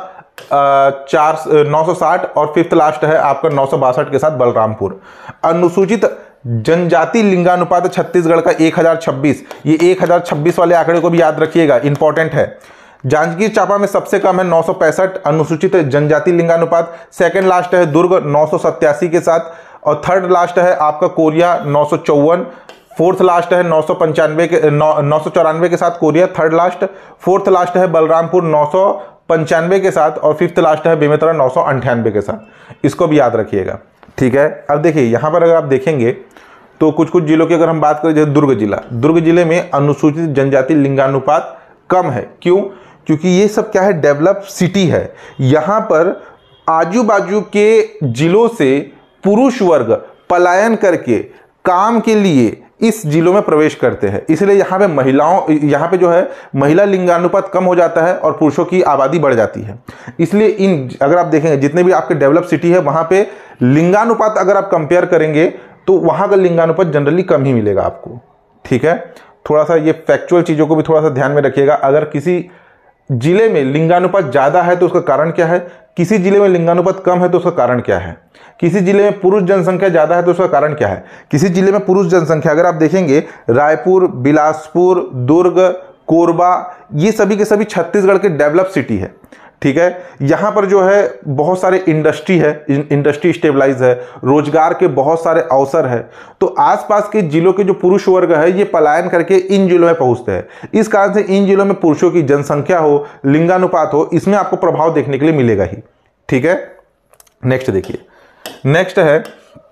चार नौ सौ साठ। और फिफ्थ लास्ट है आपका नौ सौ बासठ के साथ बलरामपुर। अनुसूचित जनजाति लिंगानुपात छत्तीसगढ़ का एक हजार छब्बीस। ये एक हजार छब्बीस वाले आंकड़े को भी याद रखिएगा, इंपॉर्टेंट है। जांजगीर चांपा में सबसे कम है नौ सौ पैंसठ अनुसूचित जनजाति लिंगानुपात। सेकंड लास्ट है दुर्ग नौ सौ सत्तासी के साथ। और थर्ड लास्ट है आपका कोरिया नौ सौ चौवन। फोर्थ लास्ट है नौ सौ पंचानवे के नौ सौ चौरानवे के साथ Korea third last. Fourth last है बलरामपुर नौ सौ पंचानवे के साथ। और फिफ्थ लास्ट है बेमेतरा नौ सौ अंठानवे के साथ। इसको भी याद रखिएगा, ठीक है। अब देखिए यहाँ पर अगर आप देखेंगे तो कुछ कुछ जिलों की अगर हम बात करें, जैसे दुर्ग जिला, दुर्ग जिले में अनुसूचित जनजाति लिंगानुपात कम है। क्यों? क्योंकि ये सब क्या है, डेवलप सिटी है। यहाँ पर आजू बाजू के जिलों से पुरुष वर्ग पलायन करके काम के लिए इस जिलों में प्रवेश करते हैं, इसलिए यहाँ पे महिलाओं यहाँ पे जो है महिला लिंगानुपात कम हो जाता है और पुरुषों की आबादी बढ़ जाती है। इसलिए इन अगर आप देखेंगे जितने भी आपके डेवलप सिटी है वहाँ पे लिंगानुपात अगर आप कंपेयर करेंगे तो वहाँ का लिंगानुपात जनरली कम ही मिलेगा आपको, ठीक है। थोड़ा सा ये फैक्चुअल चीज़ों को भी थोड़ा सा ध्यान में रखिएगा। अगर किसी जिले में लिंगानुपात ज़्यादा है तो उसका कारण क्या है, किसी जिले में लिंगानुपात कम है तो उसका कारण क्या है, किसी जिले में पुरुष जनसंख्या ज़्यादा है तो उसका कारण क्या है। किसी जिले में पुरुष जनसंख्या अगर आप देखेंगे, रायपुर, बिलासपुर, दुर्ग, कोरबा, ये सभी के सभी छत्तीसगढ़ के डेवलप सिटी है, ठीक है। यहाँ पर जो है बहुत सारे इंडस्ट्री है, इंडस्ट्री स्टेबलाइज है, रोजगार के बहुत सारे अवसर है। तो आसपास के जिलों के जो पुरुष वर्ग है ये पलायन करके इन जिलों में पहुंचते हैं। इस कारण से इन जिलों में पुरुषों की जनसंख्या हो, लिंगानुपात हो, इसमें आपको प्रभाव देखने के लिए मिलेगा ही, ठीक है। नेक्स्ट देखिए, नेक्स्ट है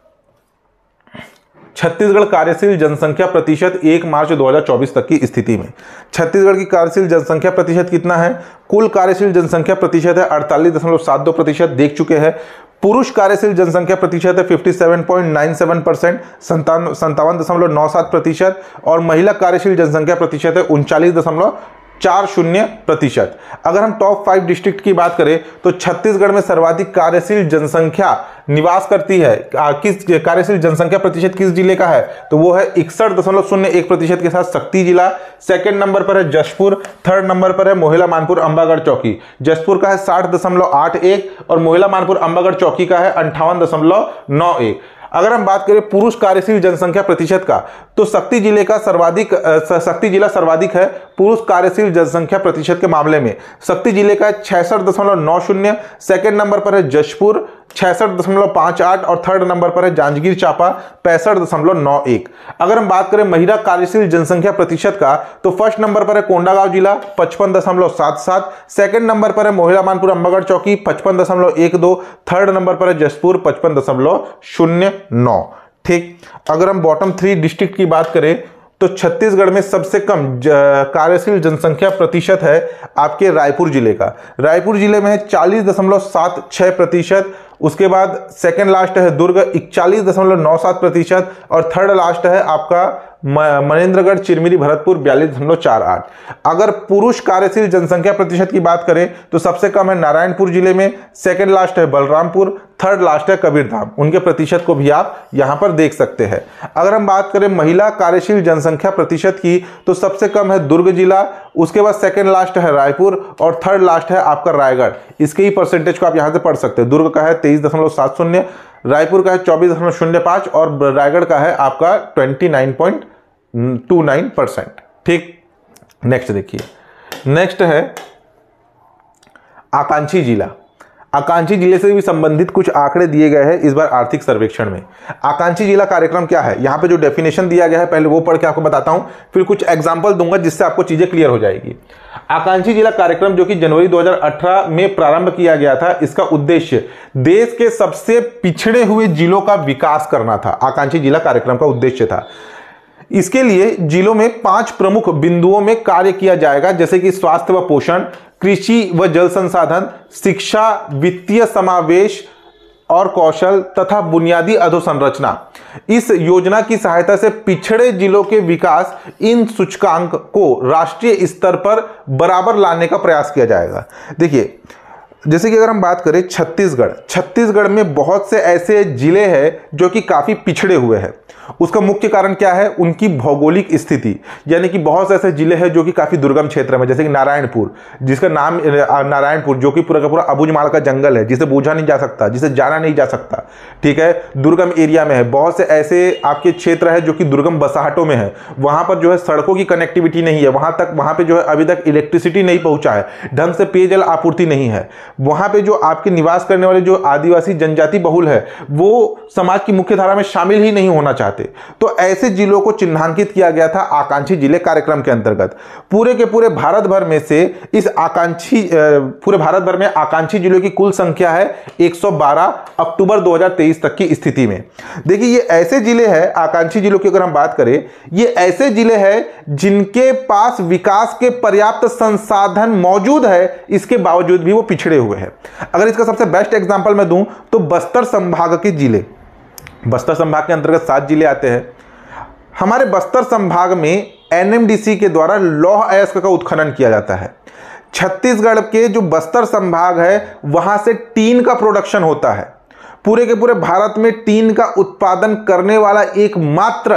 छत्तीसगढ़ कार्यशील जनसंख्या प्रतिशत एक मार्च दो हज़ार चौबीस तक की स्थिति में। छत्तीसगढ़ की कार्यशील जनसंख्या प्रतिशत कितना है? कुल कार्यशील जनसंख्या प्रतिशत है अड़तालीस दशमलव सात दो प्रतिशत, देख चुके हैं। पुरुष कार्यशील जनसंख्या प्रतिशत है सत्तावन पॉइंट नाइन सेवन परसेंट, संतावन दशमलव नौ सात प्रतिशत। और महिला कार्यशील जनसंख्या प्रतिशत है उनचालीस दशमलव चार शून्य प्रतिशत। अगर हम टॉप फाइव डिस्ट्रिक्ट की बात करें तो छत्तीसगढ़ में सर्वाधिक कार्यशील जनसंख्या निवास करती है। किस कार्यशील जनसंख्या प्रतिशत किस जिले का है? तो वो है इकसठ दशमलव शून्य एक प्रतिशत के साथ शक्ति जिला। सेकंड नंबर पर है जशपुर, थर्ड नंबर पर है मोहिला मानपुर अंबागढ़ चौकी। जशपुर का है साठ दशमलव आठ एक और मोहिला मानपुर अंबागढ़ चौकी का है अंठावन दशमलव नौ एक। अगर हम बात करें पुरुष कार्यशील जनसंख्या प्रतिशत का तो शक्ति जिले का सर्वाधिक शक्ति जिला सर्वाधिक है पुरुष कार्यशील जनसंख्या प्रतिशत के मामले में। शक्ति जिले का छियासठ दशमलव नौ शून्य, सेकेंड नंबर पर है जशपुर छियासठ दशमलव पाँच आठ और थर्ड नंबर पर है जांजगीर चांपा पैंसठ दशमलव नौ एक। अगर हम बात करें महिला कार्यशील जनसंख्या प्रतिशत का तो फर्स्ट नंबर पर है कोंडागांव जिला पचपन दशमलव सात सात, सेकेंड नंबर पर है मोहिला मानपुर अंबागढ़ चौकी पचपन दशमलव एक दो, थर्ड नंबर पर है जशपुर पचपन दशमलव शून्य नौ, ठीक। अगर हम बॉटम थ्री डिस्ट्रिक्ट की बात करें तो छत्तीसगढ़ में सबसे कम कार्यशील जनसंख्या प्रतिशत है आपके रायपुर जिले का। रायपुर जिले में है चालीस दशमलव सात छः प्रतिशत। उसके बाद सेकेंड लास्ट है दुर्ग इकतालीस दशमलव नौ सात प्रतिशत और थर्ड लास्ट है आपका मनेन्द्रगढ़ चिरमिरी भरतपुर बयालीस दशमलव चार आठ। अगर पुरुष कार्यशील जनसंख्या प्रतिशत की बात करें तो सबसे कम है नारायणपुर जिले में, सेकेंड लास्ट है बलरामपुर, थर्ड लास्ट है कबीरधाम। उनके प्रतिशत को भी आप यहां पर देख सकते हैं। अगर हम बात करें महिला कार्यशील जनसंख्या प्रतिशत की तो सबसे कम है दुर्ग जिला, उसके बाद सेकंड लास्ट है रायपुर और थर्ड लास्ट है आपका रायगढ़। इसके ही परसेंटेज को आप यहां से पढ़ सकते हैं। दुर्ग का है तेईस दशमलव सात शून्य, रायपुर का है चौबीस दशमलव शून्य पाँच और रायगढ़ का है आपका twenty nine point two nine percent. ठीक, नेक्स्ट देखिए, नेक्स्ट है आकांक्षी जिला। आकांक्षी जिले से भी संबंधित कुछ आंकड़े दिए गए हैं इस बार आर्थिक सर्वेक्षण में। आकांक्षी जिला कार्यक्रम क्या है, यहां पे जो डेफिनेशन दिया गया है पहले वो पढ़ के आपको बताता हूं, फिर कुछ एग्जांपल दूंगा जिससे आपको चीजें क्लियर हो जाएगी। आकांक्षी जिला कार्यक्रम जो कि जनवरी दो हज़ार अठारह में प्रारंभ किया गया था, इसका उद्देश्य देश के सबसे पिछड़े हुए जिलों का विकास करना था। आकांक्षी जिला कार्यक्रम का उद्देश्य था। इसके लिए जिलों में पांच प्रमुख बिंदुओं में कार्य किया जाएगा, जैसे कि स्वास्थ्य व पोषण, कृषि व जल संसाधन, शिक्षा, वित्तीय समावेश और कौशल तथा बुनियादी अधोसंरचना। इस योजना की सहायता से पिछड़े जिलों के विकास इन सूचकांक को राष्ट्रीय स्तर पर बराबर लाने का प्रयास किया जाएगा। देखिए, जैसे कि अगर हम बात करें छत्तीसगढ़, छत्तीसगढ़ में बहुत से ऐसे जिले हैं जो कि काफी पिछड़े हुए हैं। उसका मुख्य कारण क्या है, उनकी भौगोलिक स्थिति, यानी कि बहुत से ऐसे जिले हैं जो कि काफी दुर्गम क्षेत्र में, जैसे कि नारायणपुर, जिसका नाम नारायणपुर जो कि पूरा का पूरा अबुझमाड़ का जंगल है, जिसे बूझा नहीं जा सकता, जिसे जाना नहीं जा सकता। ठीक है, दुर्गम एरिया में है। बहुत से ऐसे आपके क्षेत्र है जो कि दुर्गम बसाहटों में है, वहां पर जो है सड़कों की कनेक्टिविटी नहीं है, वहां तक वहां पे जो है अभी तक इलेक्ट्रिसिटी नहीं पहुंचा है, ढंग से पेयजल आपूर्ति नहीं है। वहां पे जो आपके निवास करने वाले जो आदिवासी जनजाति बहुल है वो समाज की मुख्य धारा में शामिल ही नहीं होना चाहते। तो ऐसे जिलों को चिन्हांकित किया गया था आकांक्षी जिले कार्यक्रम के अंतर्गत। पूरे के पूरे भारत भर में से इस आकांक्षी पूरे भारत भर में आकांक्षी जिलों की कुल संख्या है एक सौ बारह अक्टूबर दो हज़ार तेईस तक की स्थिति में। देखिए, ये ऐसे जिले हैं, आकांक्षी जिलों की अगर हम बात करें, ये ऐसे जिले हैं जिनके पास विकास के पर्याप्त संसाधन मौजूद है, इसके बावजूद भी वो पिछड़े हुए हैं। अगर इसका सबसे बेस्ट एग्जांपल मैं दूं तो बस्तर संभाग के जिले, बस्तर संभाग के अंतर्गत सात जिले आते हैं। हमारे बस्तर संभाग में एनएमडीसी के द्वारा लौह अयस्क का उत्खनन किया जाता है। छत्तीसगढ़ के जो बस्तर संभाग है वहां से टीन का प्रोडक्शन होता है। पूरे के पूरे भारत में टीन का उत्पादन करने वाला एकमात्र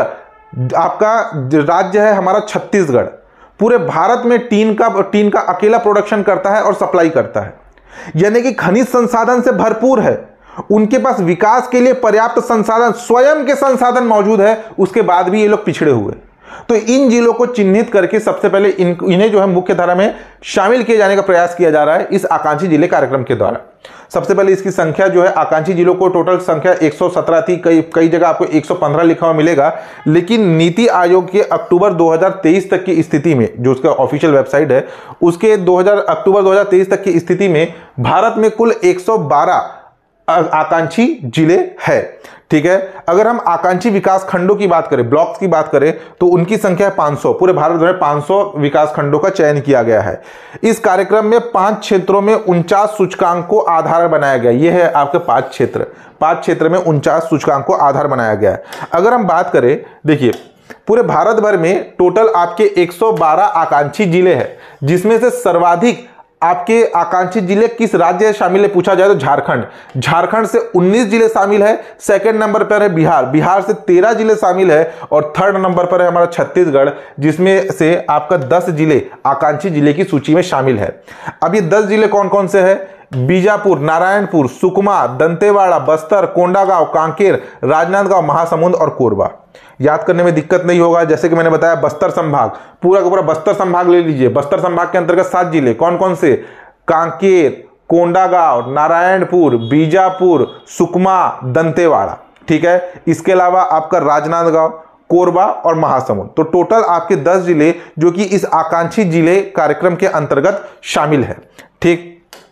आपका राज्य है हमारा छत्तीसगढ़। पूरे भारत में टीन का टीन का अकेला प्रोडक्शन करता है और सप्लाई करता है, यानी कि खनिज संसाधन से भरपूर है। उनके पास विकास के लिए पर्याप्त संसाधन, स्वयं के संसाधन मौजूद है, उसके बाद भी ये लोग पिछड़े हुए। तो इन जिलों को चिन्हित करके सबसे पहले इन इन्हें जो है मुख्य धारा में शामिल किए जाने का प्रयास किया जा रहा है इस आकांक्षी जिले कार्यक्रम के द्वारा। सबसे पहले इसकी संख्या जो है, आकांक्षी जिलों को टोटल संख्या एक सौ सत्रह थी, कई कई जगह आपको एक सौ पंद्रह लिखा हुआ मिलेगा, लेकिन नीति आयोग के अक्टूबर दो हज़ार तेईस तक की स्थिति में, जो उसका ऑफिशियल वेबसाइट है, उसके दो हज़ार अक्टूबर दो हज़ार तेईस तक की स्थिति में भारत में कुल एक सौ बारह आकांक्षी जिले है। ठीक है, अगर हम आकांक्षी विकास खंडों की बात करें, ब्लॉक्स की बात करें, तो उनकी संख्या है पाँच सौ। पूरे भारत में पाँच सौ विकास खंडों का चयन किया गया है। इस कार्यक्रम में पांच क्षेत्रों में उनचास सूचकांक को आधार बनाया गया। यह है आपके पांच क्षेत्र, पांच क्षेत्र में उनचास सूचकांक को आधार बनाया गया है। अगर हम बात करें, देखिए पूरे भारत भर में टोटल आपके एक सौ बारह आकांक्षी जिले हैं, जिसमें से सर्वाधिक आपके आकांक्षी जिले किस राज्य से शामिल है पूछा जाए तो झारखंड। झारखंड से उन्नीस जिले शामिल है। सेकंड नंबर पर है बिहार, बिहार से तेरह जिले शामिल है और थर्ड नंबर पर है हमारा छत्तीसगढ़, जिसमें से आपका दस जिले आकांक्षी जिले की सूची में शामिल है। अब ये दस जिले कौन कौन से हैं? बीजापुर, नारायणपुर, सुकमा, दंतेवाड़ा, बस्तर, कोंडागांव, कांकेर, राजनांदगांव, महासमुंद और कोरबा। याद करने में दिक्कत नहीं होगा। जैसे कि मैंने बताया, बस्तर संभाग, पूरा का पूरा बस्तर संभाग ले लीजिए। बस्तर संभाग के अंतर्गत सात जिले कौन कौन से? कांकेर, कोंडागांव, नारायणपुर, बीजापुर, सुकमा, दंतेवाड़ा। ठीक है, इसके अलावा आपका राजनांदगांव, कोरबा और महासमुंद। तो टोटल आपके दस जिले जो कि इस आकांक्षी जिले कार्यक्रम के अंतर्गत शामिल है। ठीक,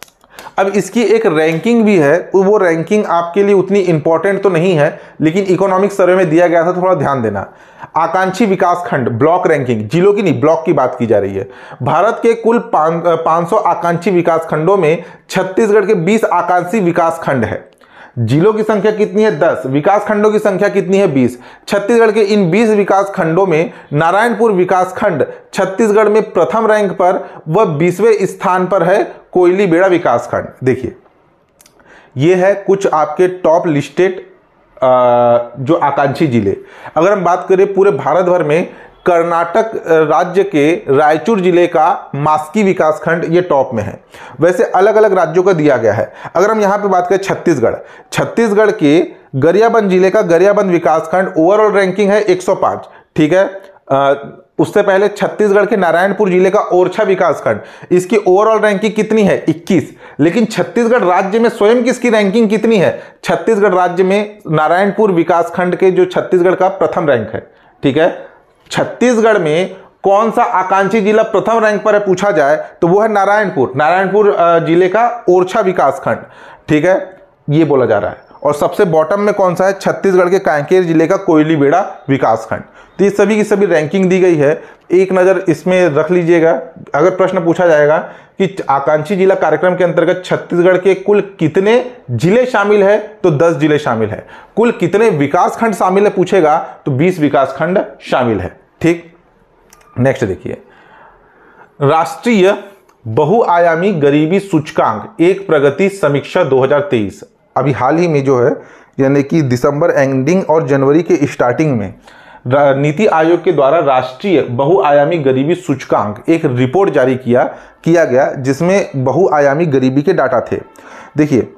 अब इसकी एक रैंकिंग भी है। वो रैंकिंग आपके लिए उतनी इंपॉर्टेंट तो नहीं है, लेकिन इकोनॉमिक सर्वे में दिया गया था, थोड़ा ध्यान देना। आकांक्षी विकास खंड ब्लॉक रैंकिंग, जिलों की नहीं ब्लॉक की बात की जा रही है। भारत के कुल पाँच सौ आकांक्षी विकास खंडों में छत्तीसगढ़ के बीस आकांक्षी विकास खंड है। जिलों की संख्या कितनी है? दस। विकास खंडों की संख्या कितनी है? बीस। छत्तीसगढ़ के इन बीस विकास खंडों में नारायणपुर विकास खंड छत्तीसगढ़ में प्रथम रैंक पर व बीसवें स्थान पर है कोयलीबेड़ा विकास खंड। देखिए, ये है कुछ आपके टॉप लिस्टेड जो आकांक्षी जिले। अगर हम बात करें पूरे भारत भर में, कर्नाटक राज्य के रायचूर जिले का मास्की विकासखंड ये टॉप में है। वैसे अलग अलग राज्यों का दिया गया है। अगर हम यहाँ पे बात करें छत्तीसगढ़, छत्तीसगढ़ के गरियाबंद जिले का गरियाबंद विकासखंड ओवरऑल रैंकिंग है एक सौ पाँच, ठीक है। आ, उससे पहले छत्तीसगढ़ के नारायणपुर जिले का ओरछा विकासखंड, इसकी ओवरऑल रैंकिंग कितनी है इक्कीस। लेकिन छत्तीसगढ़ राज्य में स्वयं किसकी रैंकिंग कितनी है? छत्तीसगढ़ राज्य में नारायणपुर विकासखंड के जो छत्तीसगढ़ का प्रथम रैंक है, ठीक है। छत्तीसगढ़ में कौन सा आकांक्षी जिला प्रथम रैंक पर है पूछा जाए तो वो है नारायणपुर, नारायणपुर जिले का ओरछा विकासखंड, ठीक है, ये बोला जा रहा है। और सबसे बॉटम में कौन सा है? छत्तीसगढ़ के कांकेर जिले का कोयलीबेड़ा विकासखंड। तो ये सभी की सभी रैंकिंग दी गई है, एक नज़र इसमें रख लीजिएगा। अगर प्रश्न पूछा जाएगा कि आकांक्षी जिला कार्यक्रम के अंतर्गत छत्तीसगढ़ के कुल कितने जिले शामिल है तो दस जिले शामिल है। कुल कितने विकासखंड शामिल है पूछेगा तो बीस विकासखंड शामिल है, ठीक। नेक्स्ट देखिए, राष्ट्रीय बहुआयामी गरीबी सूचकांक एक प्रगति समीक्षा दो हज़ार तेईस अभी हाल ही में जो है, यानी कि दिसंबर एंडिंग और जनवरी के स्टार्टिंग में नीति आयोग के द्वारा राष्ट्रीय बहुआयामी गरीबी सूचकांक एक रिपोर्ट जारी किया किया गया, जिसमें बहुआयामी गरीबी के डाटा थे। देखिए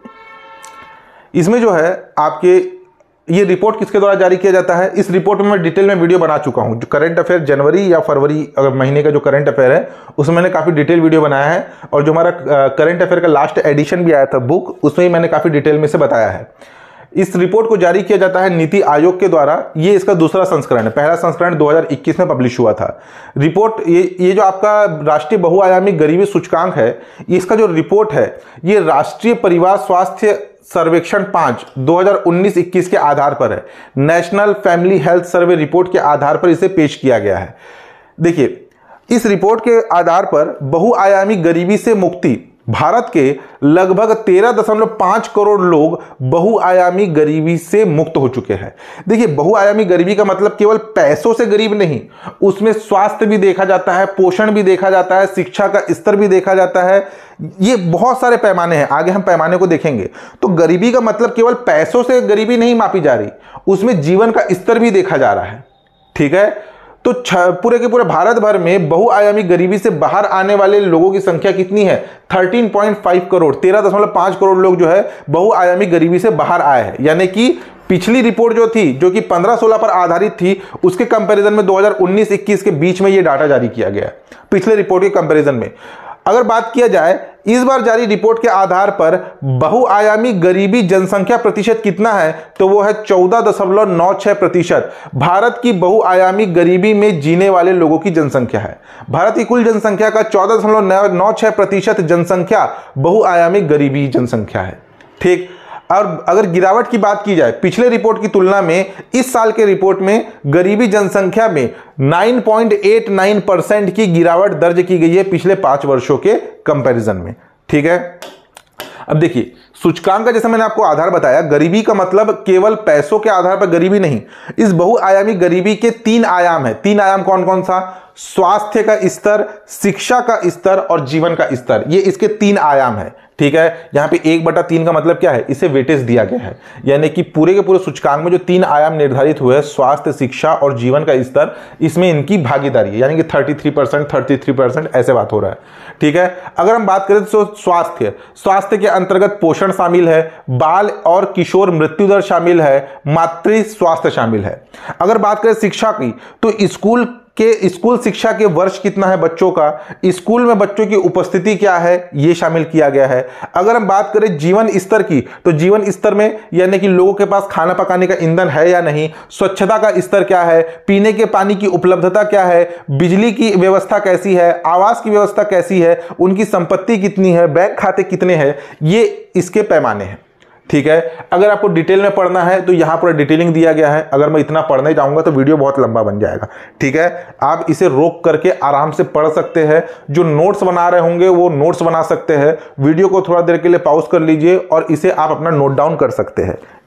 इसमें जो है आपके ये रिपोर्ट किसके द्वारा जारी किया जाता है, इस रिपोर्ट में मैं डिटेल में वीडियो बना चुका हूं। जो करंट अफेयर जनवरी या फरवरी महीने का जो करंट अफेयर है उसमें मैंने काफ़ी डिटेल वीडियो बनाया है, और जो हमारा करंट अफेयर का लास्ट एडिशन भी आया था बुक, उसमें ही मैंने काफ़ी डिटेल में से बताया है। इस रिपोर्ट को जारी किया जाता है नीति आयोग के द्वारा। ये इसका दूसरा संस्करण है, पहला संस्करण दो हज़ार इक्कीस में पब्लिश हुआ था। रिपोर्ट ये ये जो आपका राष्ट्रीय बहुआयामी गरीबी सूचकांक है, इसका जो रिपोर्ट है ये राष्ट्रीय परिवार स्वास्थ्य सर्वेक्षण पाँच दो हज़ार उन्नीस इक्कीस के आधार पर है। National family health survey report के आधार पर इसे पेश किया गया है। देखिए इस रिपोर्ट के आधार पर बहुआयामी गरीबी से मुक्ति, भारत के लगभग तेरह दशमलव पाँच करोड़ लोग बहुआयामी गरीबी से मुक्त हो चुके हैं। देखिए बहुआयामी गरीबी का मतलब केवल पैसों से गरीब नहीं, उसमें स्वास्थ्य भी देखा जाता है, पोषण भी देखा जाता है, शिक्षा का स्तर भी देखा जाता है। ये बहुत सारे पैमाने हैं, आगे हम पैमाने को देखेंगे। तो गरीबी का मतलब केवल पैसों से गरीबी नहीं मापी जा रही, उसमें जीवन का स्तर भी देखा जा रहा है, ठीक है। तो पूरे के पूरे भारत भर में बहुआयामी गरीबी से बाहर आने वाले लोगों की संख्या कितनी है? तेरह पॉइंट पाँच करोड़, तेरह दशमलव पाँच करोड़ लोग जो है बहुआयामी गरीबी से बाहर आए हैं। यानी कि पिछली रिपोर्ट जो थी, जो कि पंद्रह सोलह पर आधारित थी, उसके कंपैरिजन में दो हज़ार उन्नीस इक्कीस के बीच में ये डाटा जारी किया गया, पिछले रिपोर्ट के कंपैरिजन में। अगर बात किया जाए इस बार जारी रिपोर्ट के आधार पर बहुआयामी गरीबी जनसंख्या प्रतिशत कितना है, तो वो है चौदह दशमलव नौ छह प्रतिशत। भारत की बहुआयामी गरीबी में जीने वाले लोगों की जनसंख्या है। भारत की कुल जनसंख्या का चौदह दशमलव नौ छह प्रतिशत जनसंख्या बहुआयामी गरीबी जनसंख्या है, ठीक। और अगर गिरावट की बात की जाए पिछले रिपोर्ट की तुलना में, इस साल के रिपोर्ट में गरीबी जनसंख्या में नौ पॉइंट आठ नौ परसेंट की गिरावट दर्ज की गई है पिछले पांच वर्षों के कंपैरिजन में, ठीक है। अब देखिए सूचकांक का जैसे मैंने आपको आधार बताया, गरीबी का मतलब केवल पैसों के आधार पर गरीबी नहीं। इस बहुआयामी गरीबी के तीन आयाम है। तीन आयाम कौन कौन सा? स्वास्थ्य का स्तर, शिक्षा का स्तर और जीवन का स्तर। ये इसके तीन आयाम है, ठीक है। यहाँ पे एक बटा तीन का मतलब क्या है? इसे वेटेज दिया गया है, यानी कि पूरे के पूरे सूचकांक में जो तीन आयाम निर्धारित हुए हैं, स्वास्थ्य, शिक्षा और जीवन का स्तर, इसमें इनकी भागीदारी है, यानी कि तैंतीस परसेंट तैंतीस परसेंट ऐसे बात हो रहा है, ठीक है। अगर हम बात करें तो स्वास्थ्य स्वास्थ्य के अंतर्गत पोषण शामिल है, बाल और किशोर मृत्यु दर शामिल है, मातृ स्वास्थ्य शामिल है। अगर बात करें शिक्षा की तो स्कूल के स्कूल शिक्षा के वर्ष कितना है बच्चों का, स्कूल में बच्चों की उपस्थिति क्या है, ये शामिल किया गया है। अगर हम बात करें जीवन स्तर की तो जीवन स्तर में यानी कि लोगों के पास खाना पकाने का ईंधन है या नहीं, स्वच्छता का स्तर क्या है, पीने के पानी की उपलब्धता क्या है, बिजली की व्यवस्था कैसी है, आवास की व्यवस्था कैसी है, उनकी संपत्ति कितनी है, बैंक खाते कितने हैं, ये इसके पैमाने हैं, ठीक है। अगर आपको डिटेल में पढ़ना है तो यहां पर डिटेलिंग दिया गया है। अगर मैं इतना पढ़ने जाऊंगा तो वीडियो बहुत लंबा बन जाएगा, ठीक है। आप इसे रोक करके आराम से पढ़ सकते हैं। जो नोट्स बना रहे होंगे वो नोट्स बना सकते हैं। वीडियो को थोड़ा देर के लिए पॉज कर लीजिए और इसे आप अपना नोट डाउन कर सकते हैं,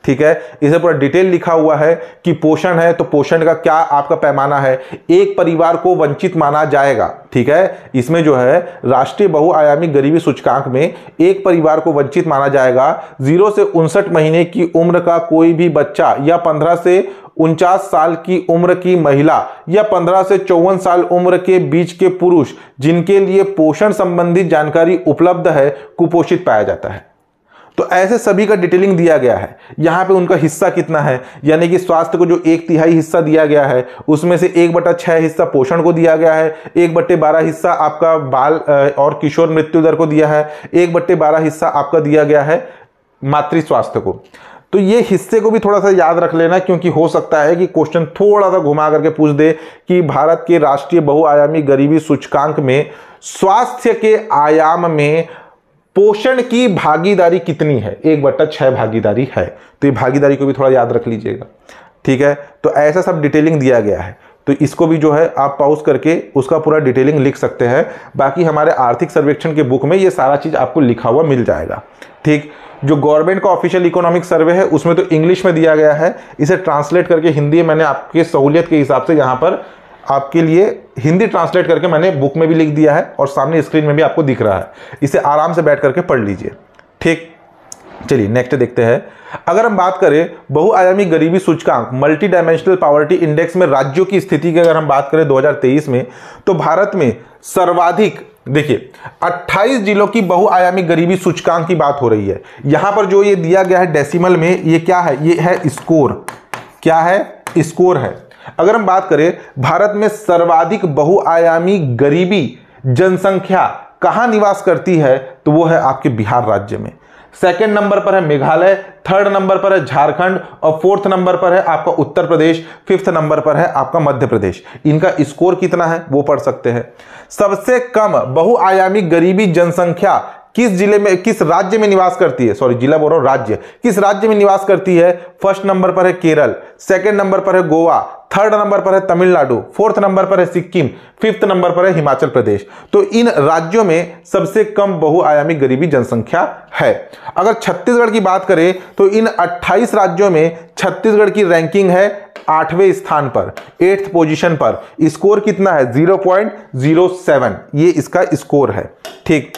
ठीक है। इसे पूरा डिटेल लिखा हुआ है कि पोषण है तो पोषण का क्या आपका पैमाना है, एक परिवार को वंचित माना जाएगा, ठीक है। इसमें जो है राष्ट्रीय बहुआयामी गरीबी सूचकांक में एक परिवार को वंचित माना जाएगा जीरो से उनसठ महीने की उम्र का कोई भी बच्चा या पंद्रह से उनचास साल की उम्र की महिला या पंद्रह से चौवन साल उम्र के बीच के पुरुष जिनके लिए पोषण संबंधी जानकारी उपलब्ध है कुपोषित पाया जाता है। तो ऐसे सभी का डिटेलिंग दिया गया है। यहाँ पे उनका हिस्सा कितना है, यानी कि स्वास्थ्य को जो एक तिहाई हिस्सा दिया गया है उसमें से एक बटा छह हिस्सा पोषण को दिया गया है, एक बट्टे बारह हिस्सा आपका बाल और किशोर मृत्यु दर को दिया है, एक बट्टे बारह हिस्सा आपका दिया गया है मातृ स्वास्थ्य को। तो ये हिस्से को भी थोड़ा सा याद रख लेना, क्योंकि हो सकता है कि क्वेश्चन थोड़ा सा घुमा करके पूछ दे कि भारत के राष्ट्रीय बहुआयामी गरीबी सूचकांक में स्वास्थ्य के आयाम में पोषण की भागीदारी कितनी है, एक बट्टा छह भागीदारी है। तो ये भागीदारी को भी थोड़ा याद रख लीजिएगा, ठीक है। तो ऐसा सब डिटेलिंग दिया गया है, तो इसको भी जो है आप पॉज करके उसका पूरा डिटेलिंग लिख सकते हैं। बाकी हमारे आर्थिक सर्वेक्षण के बुक में ये सारा चीज आपको लिखा हुआ मिल जाएगा, ठीक। जो गवर्नमेंट का ऑफिशियल इकोनॉमिक सर्वे है उसमें तो इंग्लिश में दिया गया है, इसे ट्रांसलेट करके हिंदी में मैंने आपके सहूलियत के हिसाब से यहाँ पर आपके लिए हिंदी ट्रांसलेट करके मैंने बुक में भी लिख दिया है और सामने स्क्रीन में भी आपको दिख रहा है। इसे आराम से बैठ करके पढ़ लीजिए, ठीक। चलिए नेक्स्ट देखते हैं। अगर हम बात करें बहुआयामी गरीबी सूचकांक मल्टी डायमेंशनल पॉवर्टी इंडेक्स में राज्यों की स्थिति की अगर हम बात करें दो हज़ार तेईस में, तो भारत में सर्वाधिक देखिए अट्ठाईस जिलों की बहुआयामी गरीबी सूचकांक की बात हो रही है। यहां पर जो ये दिया गया है डेसिमल में, ये क्या है, ये है स्कोर, क्या है, स्कोर है। अगर हम बात करें भारत में सर्वाधिक बहुआयामी गरीबी जनसंख्या कहां निवास करती है, तो वो है आपके बिहार राज्य में। सेकंड नंबर पर है मेघालय, थर्ड नंबर पर है झारखंड और फोर्थ नंबर पर है आपका उत्तर प्रदेश, फिफ्थ नंबर पर है आपका मध्य प्रदेश। इनका स्कोर कितना है वो पढ़ सकते हैं। सबसे कम बहुआयामी गरीबी जनसंख्या किस जिले में, किस राज्य में निवास करती है, सॉरी जिला बोल रहा हूं, राज्य, किस राज्य में निवास करती है। फर्स्ट नंबर पर है केरल, सेकंड नंबर पर है गोवा, थर्ड नंबर पर है तमिलनाडु, फोर्थ नंबर पर है सिक्किम, फिफ्थ नंबर पर है हिमाचल प्रदेश। तो इन राज्यों में सबसे कम बहुआयामी गरीबी जनसंख्या है। अगर छत्तीसगढ़ की बात करें तो इन अट्ठाईस राज्यों में छत्तीसगढ़ की रैंकिंग है आठवें स्थान पर, एट्थ पोजीशन पर। स्कोर कितना है, जीरो पॉइंट जीरो सेवन, ये इसका स्कोर है, ठीक।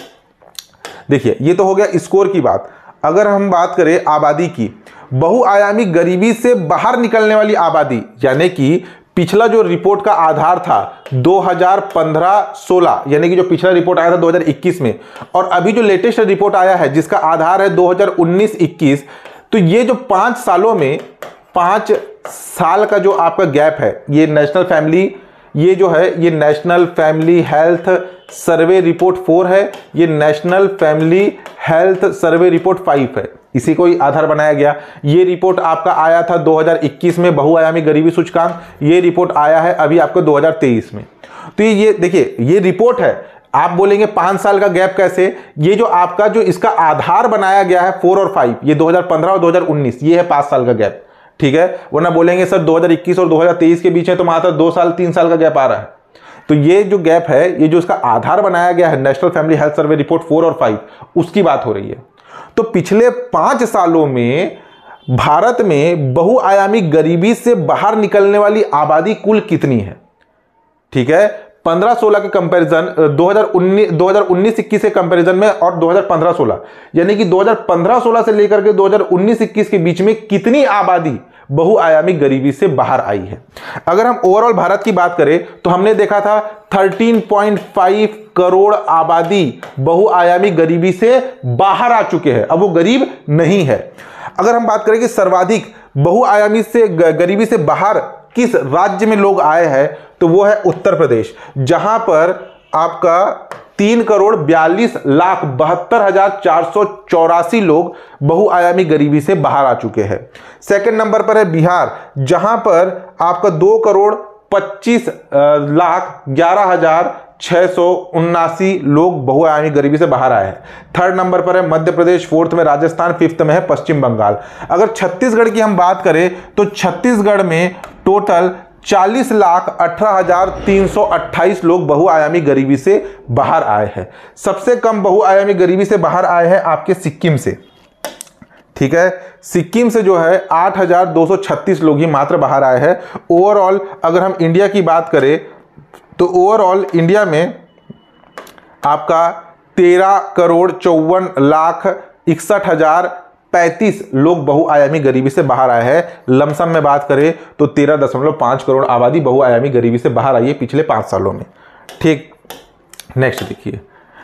देखिए ये तो हो गया स्कोर की बात। अगर हम बात करें आबादी की, बहुआयामी गरीबी से बाहर निकलने वाली आबादी, यानी कि पिछला जो रिपोर्ट का आधार था दो हज़ार पंद्रह सोलह, यानी कि जो पिछला रिपोर्ट आया था दो हज़ार इक्कीस में, और अभी जो लेटेस्ट रिपोर्ट आया है जिसका आधार है दो हज़ार उन्नीस इक्कीस, तो ये जो पांच सालों में पांच साल का जो आपका गैप है, ये नेशनल फैमिली ये जो है ये national family health survey report four है, ये national family health survey report five है, इसी को ही आधार बनाया गया। ये रिपोर्ट आपका आया था दो हज़ार इक्कीस में बहुआयामी गरीबी सूचकांक, ये रिपोर्ट आया है अभी आपको दो हज़ार तेईस में। तो ये देखिए ये रिपोर्ट है। आप बोलेंगे पांच साल का गैप कैसे, ये जो आपका जो इसका आधार बनाया गया है फोर और फाइव, ये दो हज़ार पंद्रह और दो हज़ार उन्नीस, ये है पांच साल का गैप, ठीक है। वरना बोलेंगे सर दो हज़ार इक्कीस और दो हज़ार तेईस के बीच में तो मात्र दो साल तीन साल का गैप आ रहा है। तो ये जो गैप है, ये जो इसका आधार बनाया गया है national family health survey report four और फाइव, उसकी बात हो रही है। तो पिछले पांच सालों में भारत में बहुआयामी गरीबी से बाहर निकलने वाली आबादी कुल कितनी है, ठीक है। पंद्रह सोलह के कंपैरिजन दो हज़ार उन्नीस दो हज़ार उन्नीस इक्कीस के कंपैरिजन में और दो हज़ार पंद्रह सोलह, यानी कि दो हज़ार पंद्रह सोलह से लेकर के दो हज़ार उन्नीस इक्कीस के बीच में कितनी आबादी बहुआयामी गरीबी से बाहर आई है। अगर हम ओवरऑल भारत की बात करें तो हमने देखा था तेरह पॉइंट पाँच करोड़ आबादी बहुआयामी गरीबी से बाहर आ चुके हैं, अब वो गरीब नहीं है। अगर हम बात करें कि सर्वाधिक बहुआयामी से गरीबी से बाहर किस राज्य में लोग आए हैं, तो वो है उत्तर प्रदेश, जहां पर आपका तीन करोड़ बयालीस लाख बहत्तर हजार चार सौ चौरासी लोग बहुआयामी गरीबी से बाहर आ चुके हैं। सेकंड नंबर पर है बिहार, जहां पर आपका दो करोड़ पच्चीस लाख ग्यारह हजार छह सौ उन्नासी लोग बहुआयामी गरीबी से बाहर आए हैं। थर्ड नंबर पर है मध्य प्रदेश, फोर्थ में राजस्थान, फिफ्थ में है पश्चिम बंगाल। अगर छत्तीसगढ़ की हम बात करें तो छत्तीसगढ़ में टोटल चालीस लाख अठारह हजार तीन सौ अट्ठाईस लोग बहुआयामी गरीबी से बाहर आए हैं। सबसे कम बहुआयामी गरीबी से बाहर आए हैं आपके सिक्किम से, ठीक है। सिक्किम से जो है आठ हजार दो सौ छत्तीस लोग ही मात्र बाहर आए हैं। ओवरऑल अगर हम इंडिया की बात करें तो ओवरऑल इंडिया में आपका तेरह करोड़ चौवन लाख इकसठ हजार पैंतीस लोग बहुआयामी गरीबी से बाहर आए हैं। लमसम में बात करें तो तेरह दशमलव पाँच करोड़ आबादी बहुआयामी गरीबी से बाहर आई है पिछले पाँच सालों में। ठीक, नेक्स्ट देखिए,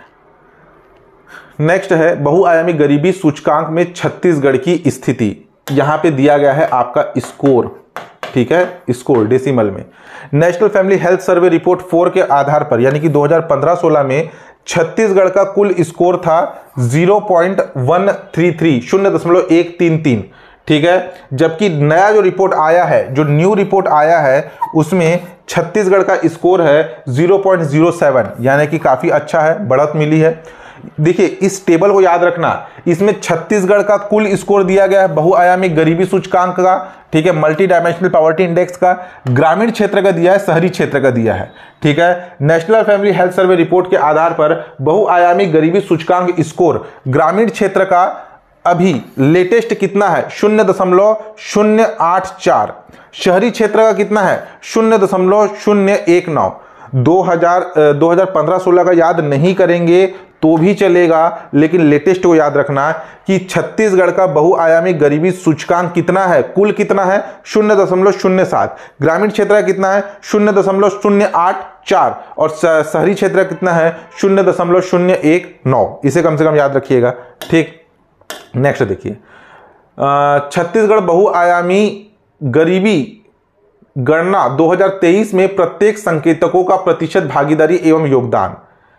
नेक्स्ट है बहुआयामी गरीबी सूचकांक में छत्तीसगढ़ की स्थिति। यहां पे दिया गया है आपका स्कोर, ठीक है, स्कोर डेसिमल में। National family health survey report four के आधार पर यानी कि दो हज़ार पंद्रह सोलह में छत्तीसगढ़ का कुल स्कोर था zero point one three three, शून्य दशमलव एक तीन तीन, ठीक है। जबकि नया जो रिपोर्ट आया है, जो न्यू रिपोर्ट आया है, उसमें छत्तीसगढ़ का स्कोर है ज़ीरो पॉइंट ज़ीरो सेवन, यानी कि काफी अच्छा है, बढ़त मिली है। देखिए इस टेबल को याद रखना, इसमें छत्तीसगढ़ का कुल स्कोर दिया गया है बहुआयामी गरीबी सूचकांक का, ठीक है, मल्टी डायमेंशनल पॉवर्टी इंडेक्स का, ग्रामीण क्षेत्र का दिया है, शहरी क्षेत्र का दिया है, ठीक है। National family health survey report के आधार पर बहुआयामी गरीबी सूचकांक स्कोर ग्रामीण क्षेत्र का अभी लेटेस्ट कितना है, शून्य दशमलव शून्य आठ चार, शहरी क्षेत्र का कितना है, शून्य दशमलव शून्य एक नौ। दो हजार दो हजार पंद्रह सोलह का याद नहीं करेंगे तो भी चलेगा, लेकिन लेटेस्ट को याद रखना कि छत्तीसगढ़ का बहुआयामी गरीबी सूचकांक कितना है, कुल कितना है, शून्य दशमलव शून्य सात, ग्रामीण क्षेत्र का कितना है, शून्य दशमलव शून्य आठ चार, और शहरी क्षेत्र का कितना है, शून्य दशमलव शून्य एक नौ। इसे कम से कम याद रखिएगा, ठीक। नेक्स्ट देखिए, छत्तीसगढ़ बहुआयामी गरीबी गणना दो हज़ार तेईस में प्रत्येक संकेतकों का प्रतिशत भागीदारी एवं योगदान।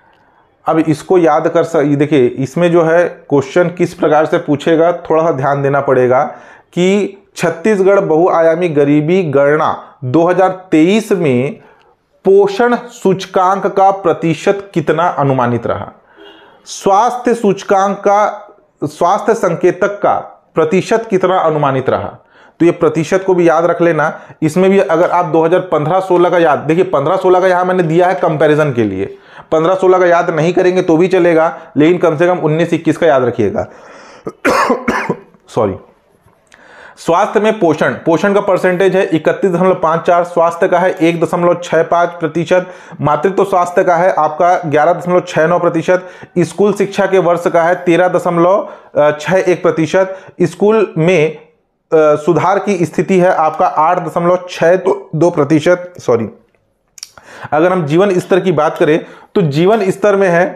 अब इसको याद कर सक देखिए, इसमें जो है क्वेश्चन किस प्रकार से पूछेगा, थोड़ा सा ध्यान देना पड़ेगा कि छत्तीसगढ़ बहुआयामी गरीबी गणना दो हज़ार तेईस में पोषण सूचकांक का प्रतिशत कितना अनुमानित रहा, स्वास्थ्य सूचकांक का, स्वास्थ्य संकेतक का प्रतिशत कितना अनुमानित रहा। तो ये प्रतिशत को भी याद रख लेना। इसमें भी अगर आप दो हज़ार पंद्रह सोलह का याद, देखिए पंद्रह सोलह का यहां मैंने दिया है कंपैरिजन के लिए, पंद्रह सोलह का याद नहीं करेंगे तो भी चलेगा, लेकिन कम से कम उन्नीस इक्कीस का याद रखिएगा। सॉरी, स्वास्थ्य में पोषण, पोषण का परसेंटेज है इकतीस दशमलव पाँच चार, स्वास्थ्य का है एक दशमलव छः पाँच प्रतिशत, मातृत्व स्वास्थ्य का है आपका ग्यारह दशमलव छः नौ प्रतिशत, स्कूल शिक्षा के वर्ष का है तेरह दशमलव छः एक प्रतिशत, स्कूल में सुधार की स्थिति है आपका आठ दशमलव छः दो प्रतिशत। सॉरी, अगर हम जीवन स्तर की बात करें तो जीवन स्तर में है